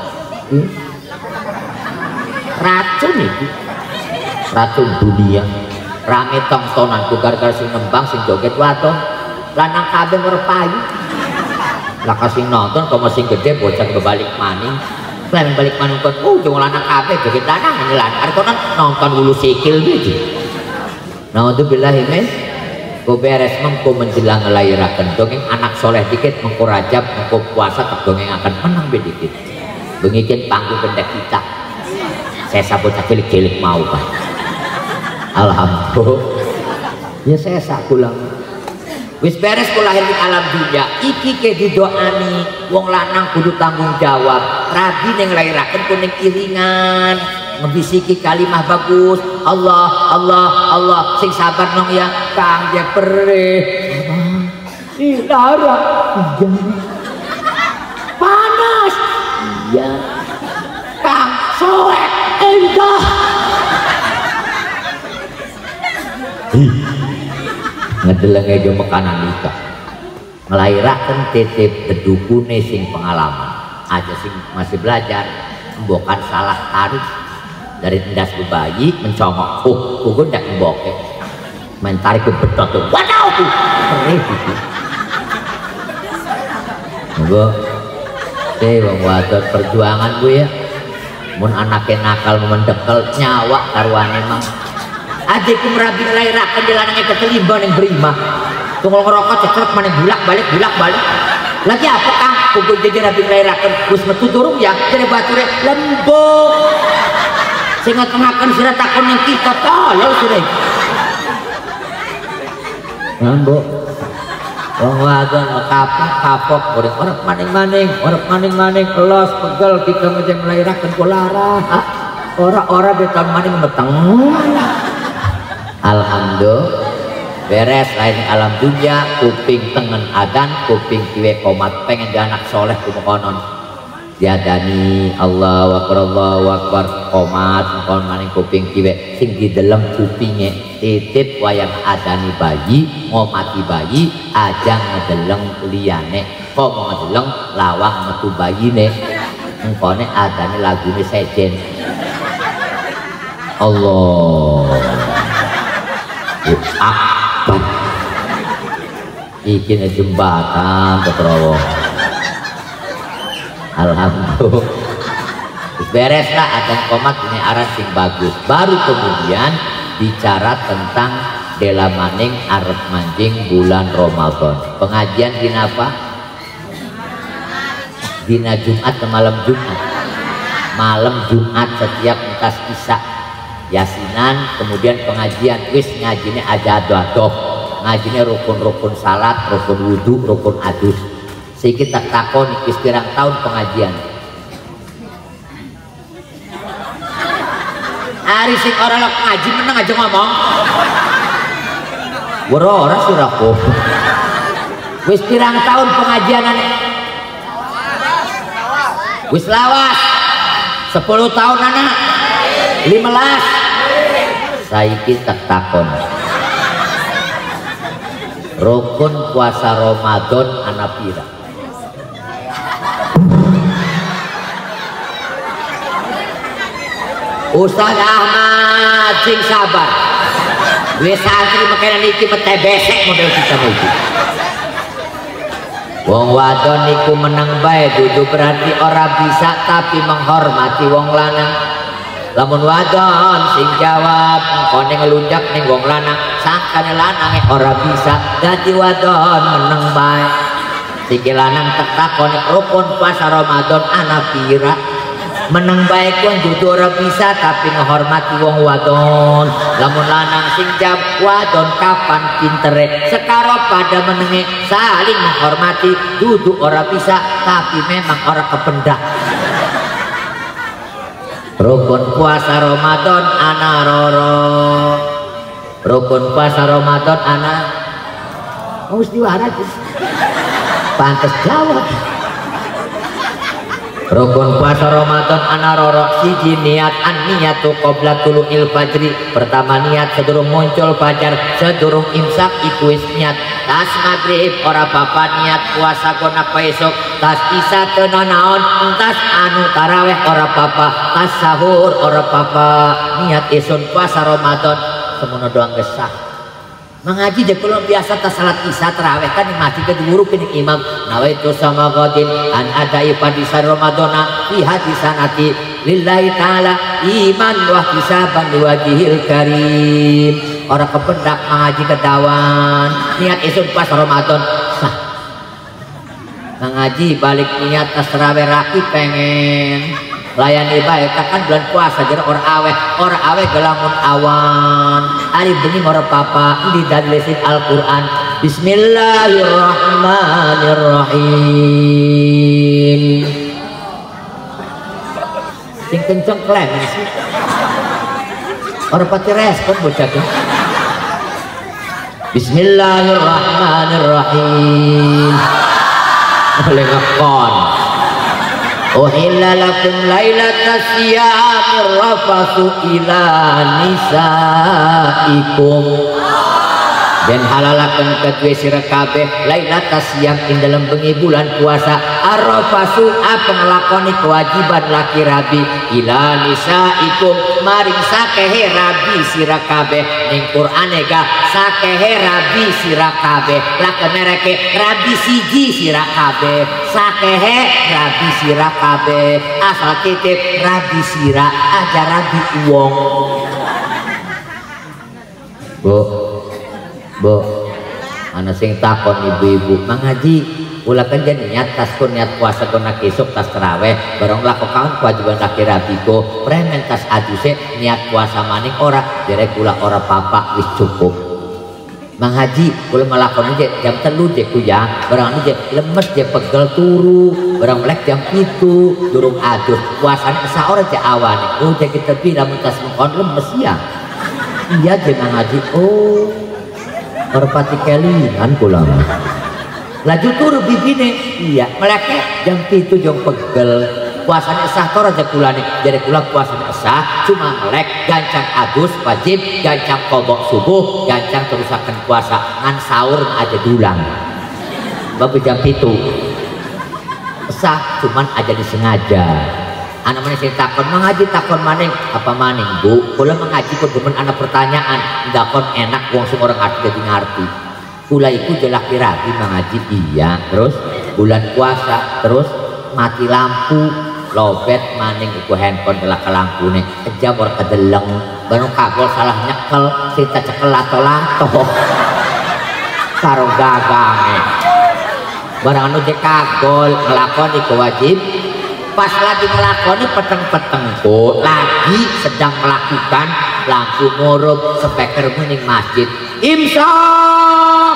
racun itu racun dunia rame tontonan gara-gara sing nembang sing joget wadon lanang kabeh merpayu lah kasih nonton kok masih gede bocah kebalik maning klaim balik maning kok jeng lanang kabeh joget lanang ini lanang arep nonton ulu sikil gitu. Naudzubillahi min ku beres mengko menjelang ngelairaken dongeng anak soleh dikit mengko rajab mengko puasa tak dongeng akan menang dikit bengikin panggung benda kita saya sabut cilik-cilik mau kan alhamdulillah ya saya sakulang wis beres ku lahir di alam dunia iki ke didoani wong lanang kudu tanggung jawab rabi ning ngelairaken kuning iringan ngebisiki kalimah bagus Allah Allah Allah sing sabar nong ya kang je perih lara panas iya kang soek endah ngedeleng aja makanan nikah ngelairaken titip dedukune sing pengalaman aja sing masih belajar membukan salah tarik dari endas bayi mencongok kuku ndak mboke main tarik ke betot tuh waduh perih gitu monggo wong wadon perjuangan gue ya mun anaknya nakal mendekel nyawa karuane mah adikku merabi lairakan di lanangnya ketelimba yang berima tunggu ngerokok cecrek mana bulak balik lagi apa kang kuku jajan rabi lairakan wis metu durung ya jadi bature lembok sehingga tengakan sudah takon yang kita tolong sudah ngambok wong wadon kapok orang maning los pegel kita macam melahirkan kolara orang beton maning meteng alhamdulillah beres lain alam dunia kuping tengen adan kuping kiwe komat pengen di anak soleh kumokonon diadani Allahu Akbar komat kon maning kuping kiwe sing di dalam kupinge titip wayang adani bayi ngomati bayi aja ngedeleng liyane kok ngedeleng lawang metu bayine engkone adane lagune sejen Allah Akbar iki jembatan terowong alhamdulillah beres lah adan komat ini arah sing bagus baru kemudian bicara tentang dela maning arep manjing bulan Ramadan pengajian dina apa? Dina Jumat ke malam Jumat setiap entas isya yasinan kemudian pengajian wis ngajine aja adoh ngajine rukun-rukun salat rukun wudhu rukun adus sedikit tak takon istirang tahun pengajian hari sing orang lok ngaji menang aja ngomong ora siraku wis pirang tahun pengajian wis lawas 10 tahun anak 15 saiki tak takon rukun puasa Ramadan anak pira Ustaz Ahmad sing sabar wis santri makanya niki mete besek model kita iki wong wadon niku menang bae dudu berarti ora bisa tapi menghormati wong lanang lamun wadon sing jawab engkone ngelunjak ning wong lanang sakane lanange ora bisa dadi wadon menang bae iki lanang tak takon rukun puasa Ramadan ana pira menang baik wong dudu ora bisa tapi ngehormati wong wadon lamun lanang sing jawab wadon kapan pintere sekaro pada menenge saling menghormati dudu ora bisa tapi memang ora kependak rukun puasa Ramadan ana roro rukun puasa Ramadan ana mesti waras pantes jawab rukun puasa Ramadan ana roro siji niat an-niyatu qabla tulu'il fajri pertama niat sedurung muncul fajar sedurung imsak iku wis niat tas maghrib ora apa niat puasa kona esuk tas isya teu naon tas anu tarawih ora apa tas sahur ora apa niat isun puasa Ramadan semono doang gesah mengaji je kalau biasa tas salat isya tarawih kan di masjid ke guru kini imam nawaitu sama godin an adai padisan Ramadana fi hadisanati lillahi ta'ala iman wa hisaban wajihil karim orang kependak mengaji kedawan niat isun pas Ramadan sah mengaji balik niat tas tarawih raki pengen layani baik kan bulan puasa jadi orang aweh gelamun awan hari bening orang papa di dadlesin Al-Quran Bismillahirrahmanirrahim sing kenceng klemen sih orang pati respon bocah tuh Bismillahirrahmanirrahim boleh ngekon Uhilla lakum lailatas siyamir rafathu ila nisaikum dan halalakan kedua sira kabeh lailatas siyam ing dalam bengi bulan puasa arrafasu apa ngelakoni kewajiban laki rabi ila nisaikum maring sakehe rabi sira kabeh ning Qur'ane ga sakehe rabi sira kabeh laken mereke rabi siji sira kabeh sakehe rabi sira kabeh asal titip rabi sira aja rabi wong Bu, ana sing takon ibu-ibu mengaji ulakan jadi niat tas pun niat puasa kena kisuk tas teraweh barang lakukan kewajiban laki rabiko premen tas aduse niat puasa maning ora jadi kula ora papa wis cukup mengaji kula melakon aja jam 3 je kuya barang aja lemes je pegel turu barang melek jam 7 durung adus puasane saore je awane je kita pira muntas mengkon lemes ya iya je mengaji oh merpati kelingan pulang laju turu bibine iya melek jam 7 jong pegel puasane sah to raja kula nih jadi kula puasane sah cuma melek gancang adus wajib gancang kobok subuh gancang terusakan puasa ngan sahur aja dulang babu jam itu sah cuman aja disengaja anak maning sing takon mengaji takon maning apa maning bu kula mengaji kok demen anak pertanyaan ndakon enak wong sing orang ngerti jadi ngerti kula iku jelas laki mengaji iya terus bulan puasa terus mati lampu lobet maning iku handphone gelak ke lampune kejam ora kedeleng baru kagol salah nyekel kita cekel lato-lato karo gagange barang anu je kagol ngelakoni iku wajib pas lagi ngelakoni peteng-petengku lagi sedang melakukan lampu murup speaker ning masjid imsak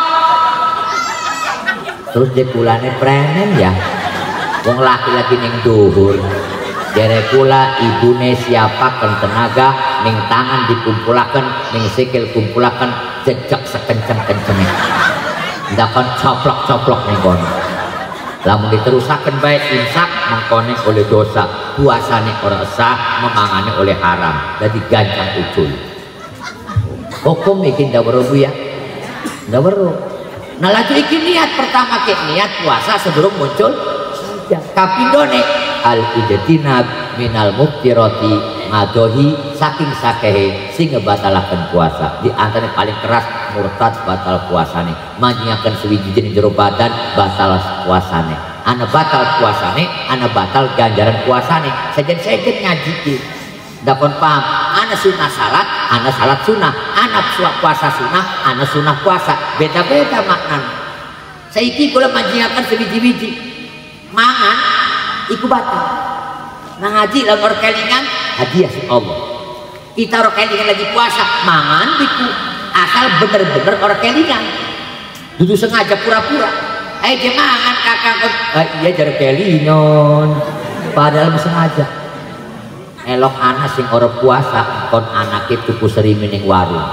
terus dia kulane prenen ya wong laki-laki ning duhur jere kula ibune siapa kan tenaga ning tangan dikumpulaken ning sikil kumpulaken jejak sekenceng-kencenge ndakon coplok-coplok ning kono lamun diterusaken bae imsak mengkone oleh dosa puasane ora sah memangane oleh haram dadi gancang ucul hukum iki ndak weruh ya ndak weruh nah laju iki niat pertama ke niat puasa sebelum muncul kapindone al idtinab minal muftirati ngadohi saking sakehe sing ngebatalaken puasa di antara paling keras murtad batal puasane manyiaken suwiji jero badan batal puasane ana batal puasane ana batal ganjaran puasane sejen-sejen ngaji ki dapon paham ana sunah salat ana salat sunah ana puasa sunah ana sunah puasa beda-beda maknanya saiki kula manyiaken suwiji-wiji mangan iku batal nah ngaji lamun kelingan hadiah si Allah kita orang kelingan lagi puasa mangan iku asal bener-bener orang kelingan duduk sengaja pura-pura dia mangan kakak iya jar kelingan padahal sengaja elok anak sing orang puasa kon anak itu tuku serimi ning warung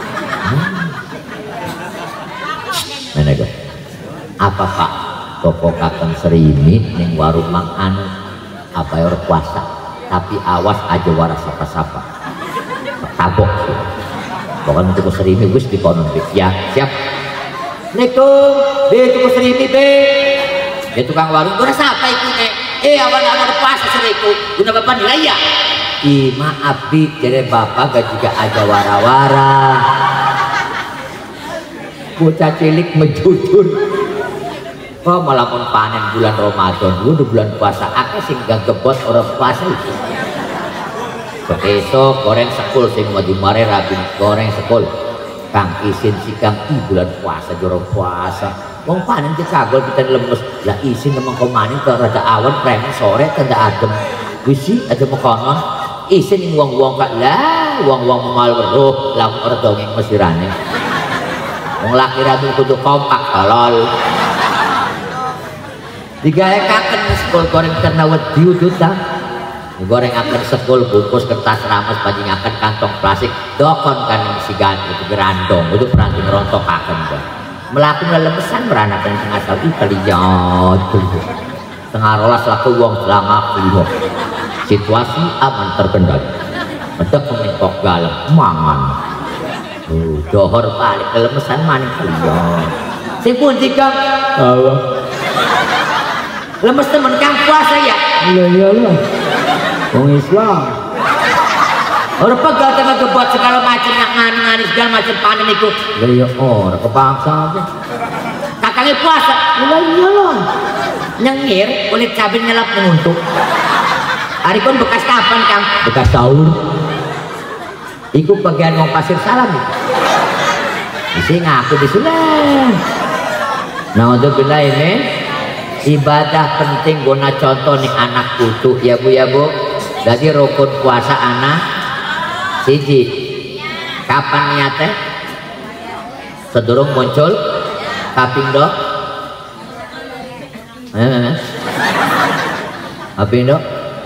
mana gue apa pak toko kakang serimi ning warung mang anu apa ya orang puasa tapi awas aja waras sapa-sapa tabok sih pokoknya toko serimi wis dikonon ya siap Assalamualaikum be toko serimi be dia tukang warung gue siapa itu awal-awal puasa seriku guna bapak nilai ya maaf bi jadi bapak gak juga ada wara-wara bocah cilik menjujur kok malah mau panen bulan Ramadan dulu bulan puasa akeh sing gak gebot orang puasa itu besok goreng sekul sing mau dimare rabi goreng sekul kang isin si kang bulan puasa jorong puasa wong panen dicagol kita lemes lah isin nemang komanin ke rada awan premen sore tanda adem wisi aja mekonon isin yang wong-wong kak lah wong-wong memal weruh lah orang dongeng mesirane wong laki ratu kudu kompak tolol digaekaken sekul goreng karena wedi udutan goreng akan sekul bungkus kertas rames panjingaken kantong plastik dokon kan si ganti itu gerandong itu peranti ngerontokaken melakukan lemesan beranakan tengah sapi kalian tengah rolas laku wong selangak situasi aman terkendali untuk mengikok galam mangan dohor balik kelemesan maning kalian sing pundi kang lemes temen kang puasa ya iya lah wong Islam orang pegal tengah gebot segala macam ngani-ngani segala macam panen itu iya orang kebangsa aja kakaknya puasa iya lah nyengir kulit cabai nyelap menguntuk hari pun bekas kapan kang bekas sahur ikut bagian mau pasir salam isi ngaku disulah nah untuk bila ini ibadah penting guna contoh nih anak putu ya bu jadi rukun puasa anak siji kapan niatnya sedurung muncul kapindo kapindo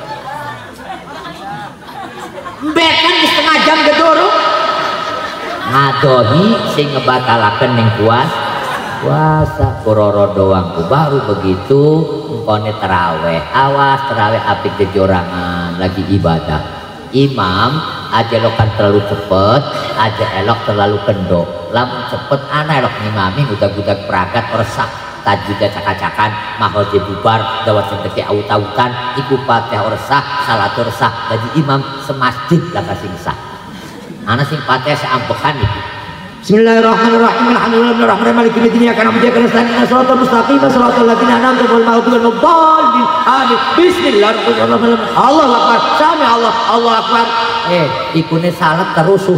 bekan di setengah jam gedorong ngadohi sing ngebatalaken ning puas puasa kororo doang. Baru begitu engkone terawih. Awas terawih apik jejorangan lagi ibadah. Imam aja lo kan terlalu cepet, aja elok terlalu kendor. Lamun cepet anak elok ngimami udah-udah peragat resah. Tajwidnya cak-cakan, mahal bubar, dawat sendiri aut-autan, iku fatihah resah, salatu resah. Jadi imam semasjid lah kasih sah. Anak sing fatihah seambekan itu. Bismillahirrahmanirrahim. Alhamdulillahirrahmanirrahim. Maliki yaumiddin. Iyyaka na'budu wa iyyaka nasta'in. Ihdinas siratal mustaqim. Shiratal ladzina an'amta 'alaihim ghairil maghdubi 'alaihim waladdallin. Amin. Bismillahirrahmanirrahim. Allahu akbar. Sami Allah. Allahu akbar. Ikune salat terusuh.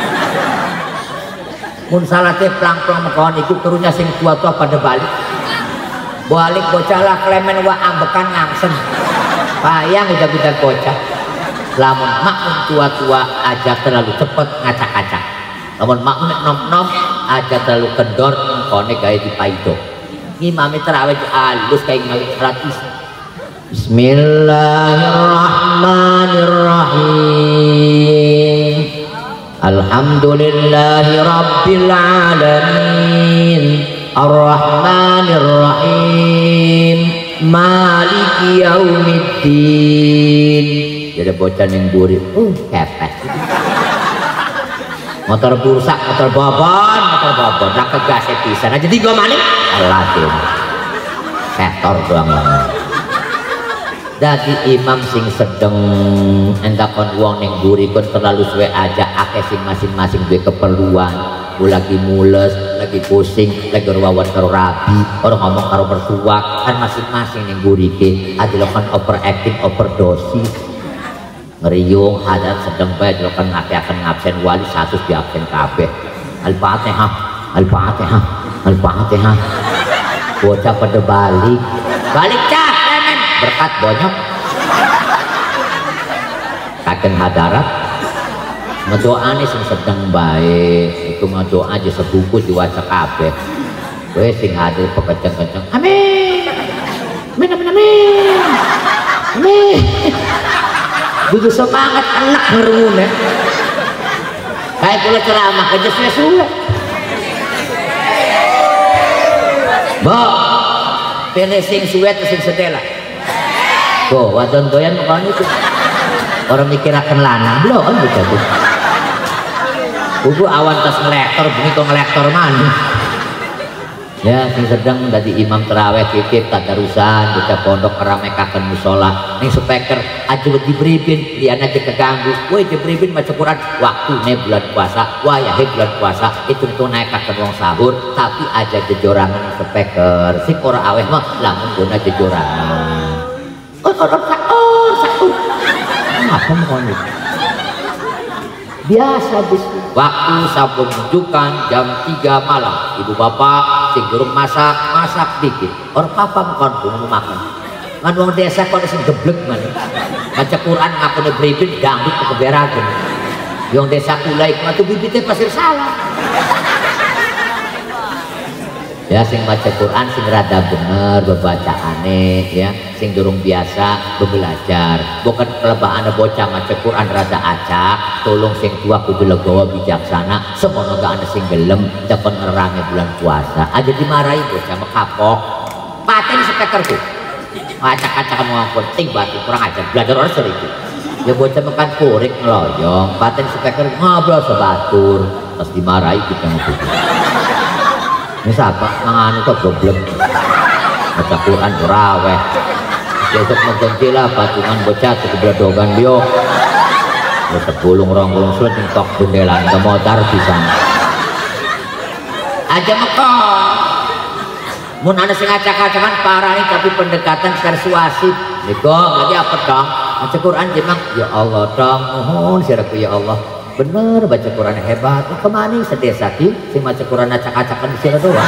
Mun salate plang-plang mekawan iku kerunya sing tua-tua pada balik. Balik bocah lah klemen wa ambekan ngangsen. Payang udah bocah. Lamun makmum tua-tua aja terlalu cepet ngacak-acak. Lamun makmum nom-nom aja terlalu kendor engkone gawe dipaido. Ngimami tarawih alus kayak ngimami salat isya. Bismillahirrahmanirrahim. Alhamdulillahi rabbil alamin. Ar-Rahmanir-Rahim. Maliki yaumiddin. Jadi bocah yang buri kepet. Motor bursak, motor bobon, nak kegasnya pisan aja 3 menit latin sektor doang lah. Dadi imam sing sedeng entakon wong ning buri kon terlalu suwe aja akeh sing masing-masing duwe keperluan. Lagi mules, lagi pusing, lagi wawan karo rabi, orang ngomong karo mertua, kan masing-masing yang gurike adilakan overacting, overdosis ngeriung, hadat sedang baik dilakukan akan ngabsen wali 100 di absen kabeh. Al-Fatihah, Al-Fatihah, Al-Fatihah. Bocah pada balik cah lemen berkat bonyok kakek hadarat ngedoane sing sedang baik itu ngedoa aja sebuku diwaca kabeh. Kowe sing hadir pekenceng-kenceng amin amin amin amin amin kudu semangat enak ngerune kayak kula ceramah kerja suwe-suwe mbok pilih sing suwe atau sing sedela kok wadon doyan makan itu orang mikir akan lanang belum kan begitu. Kudu awan tas ngelektor bunyi kok ngelektor mana ya sing sedang dari imam terawih titip tadarusan baca pondok keramekakan musola ning speaker aja dibribin lian aja keganggu woi dibribin maca Quran waktu nih bulan puasa wayahe bulan puasa itu naik akan wong sahur tapi aja jejorangan speaker sing ora aweh mah lamun guna jejorangan orang sahur apa mau biasa bis waktu sabun menunjukkan jam 3 malam ibu bapak sing durung masak dikit orang papa bukan mau makan kan wong desa kok sing geblek man baca Quran ngapune bribin dangdut keberagen yang desa kula iku atuh bibitnya pasir salah ya sing baca Quran sing rada bener bebacaane ya sing durung biasa belajar bukan kelebaan bocah maca Quran rada acak tolong sing tua kudu legowo bijaksana semono gak ana sing gelem tekan ngerangi bulan puasa aja dimarahi bocah mekapok paten sepekerku acak-acakan wong penting batu kurang ajar belajar orang seribu ya bocah makan kurik ngeloyong paten sepeker ngobrol sebatur terus dimarahi kita ngobrol ini siapa? Mangan itu goblok baca Quran raweh besok mengganti lah patungan bocah kebeladogan dia besok gulung rong sulit tok bendelan ke motor bisa aja mekong mun ada sing acak-acakan parah nih tapi pendekatan persuasif nikah lagi apa dong baca Quran jemang ya Allah dong mohon siraku ya Allah bener baca Quran hebat kemana sedesa ki sing baca Quran acak-acakan di sini doang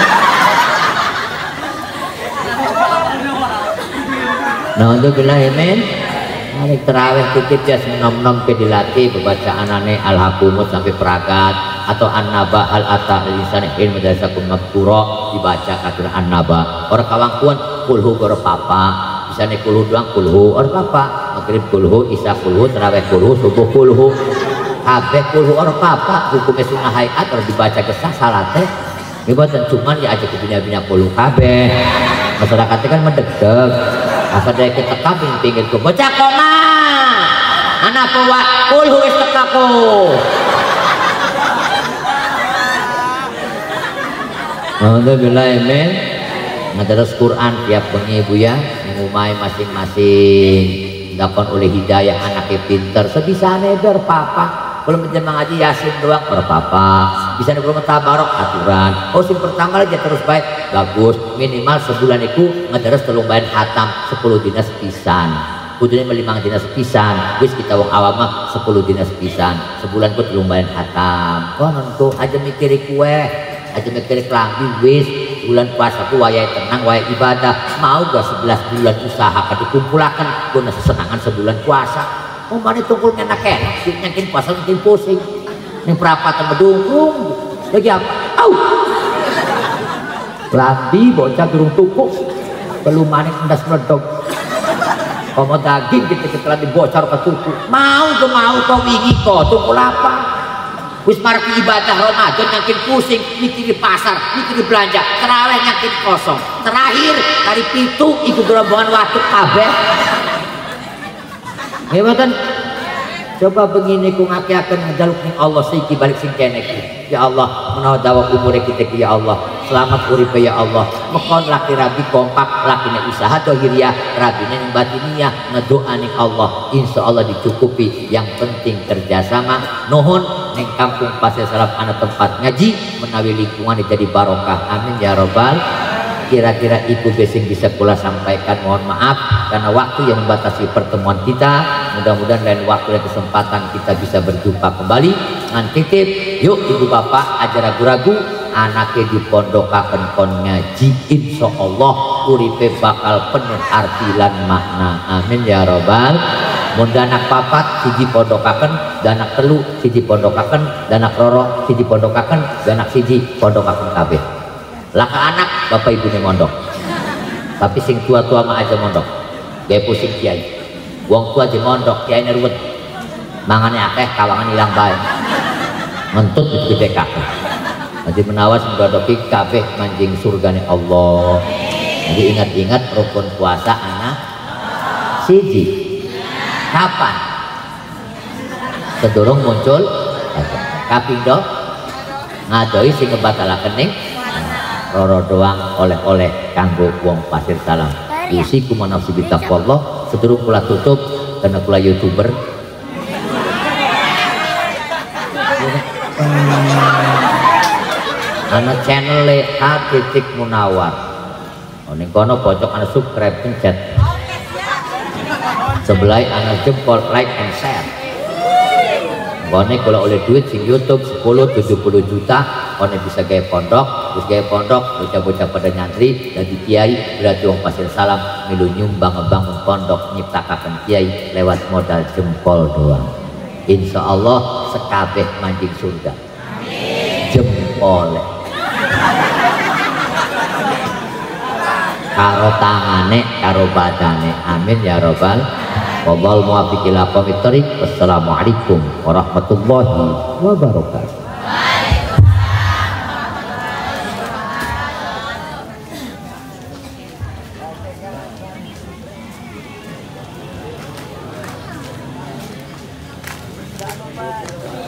nah untuk bilahimin hari terawih titip ya nom-nom ke dilatih bacaan aneh al-hakumut sampai peragat atau an-naba al-atta al-insani ilmu dasakum mabkuro dibaca katur an-naba orang kawangkuan kulhu gor papa misalnya kulhu doang kulhu orang papa maghrib kulhu isya kulhu terawih kulhu subuh kulhu kabeh kulhu orang papa hukumnya sunnah hayat harus dibaca kesah salate Ibadah cuman ya aja bina-bina puluh kabeh. Masyarakatnya kan mendegdeg. Asal dari kita kabin pinggir ku bocah koma. Anak bawa kul huwis tekaku. Alhamdulillah amin. Ngaderes Quran tiap bengi Bu ya, ngumai masing-masing. Dakon oleh hidayah anaknya pinter sebisane berpapa. Belum menjemang ngaji Yasin doang berpapa. Bisa belum tabarok aturan. Oh sing pertama aja terus baik bagus. Minimal sebulan itu ngaderes telung bayan hatam 10 dinas pisan. Kudunya 5 dinas pisan. Wis kita wong awam mah 10 dinas pisan. Sebulan ku telung bayan hatam. Konon tuh aja mikiri kue. Aja mikir kelambi wis bulan puasa ku wayai tenang wayai ibadah mau gak 11 bulan usaha dikumpulakan guna sesenangan sebulan puasa mana tungkulnya enak nyakin puasa nyakin pusing yang perapatan medungkung lagi apa kelambi bocah durung tuku belum manik endas meledog kalau daging kita kelambi bocor ke tuku mau kau ingin kau tungkul apa wis marki ibadah Ramadan nyakin pusing mikir pasar mikir belanja terawih nyakin kosong terakhir kali pitu ikut rombongan waktu kabeh hebat. Coba begini ku ngaki akan ngejaluk ning Allah siki balik sing kene ki ya Allah menawa dawa umure kita ki ya Allah selamat uripe ya Allah mekon laki rabi kompak lakine usaha dohiriah rabine ning batiniyah ngedoa ning Allah insyaallah dicukupi yang penting kerjasama nuhun ning kampung Pasir Salam ana tempat ngaji menawi lingkungan jadi barokah amin ya robbal. Kira-kira itu besing bisa pula sampaikan, mohon maaf karena waktu yang membatasi pertemuan kita. Mudah-mudahan lain waktu dan kesempatan kita bisa berjumpa kembali. Ngan titip yuk ibu bapak aja ragu-ragu anaknya dipondokaken kon ngaji insyaallah uripe bakal penuh arti lan makna amin ya robbal. Mun danak papat siji pondokaken danak telu siji pondokaken danak loro siji pondokaken danak siji pondokaken kabeh. Laka anak bapak ibu mondok tapi sing tua-tua mah aja mondok gaya pusing kiai wong tua aja mondok kiai ruwet mangane akeh kawangan hilang baik ngentut gede kabeh jadi menawas mendodoki kabeh manjing surgane Allah. Jadi ingat-ingat rukun puasa anak siji kapan sedurung muncul kapindo ngadoi sing ngebatalaken ning roro doang oleh-oleh kanggo wong Pasir Salam. Yusikum nafsi bitaqwallah sedurung kula tutup karena kula YouTuber. Ana channel @munawar. Oh ning kono pojok ana subscribe pencet. Sebelah ana jempol like and share. Kone kalau oleh duit sing YouTube 10-70 juta kone bisa gaya pondok terus gaya pondok bocah-bocah pada nyantri dari kiai berarti wong Pasir Salam milu nyumbang ngebangun pondok nyiptakaken kiai lewat modal jempol doang insya Allah sekabeh manjing surga jempol karo tangane karo badane amin ya robbal. Wabal muwafiq ila aqwamit thoriq. Wassalamualaikum warahmatullahi wabarakatuh. Jangan lupa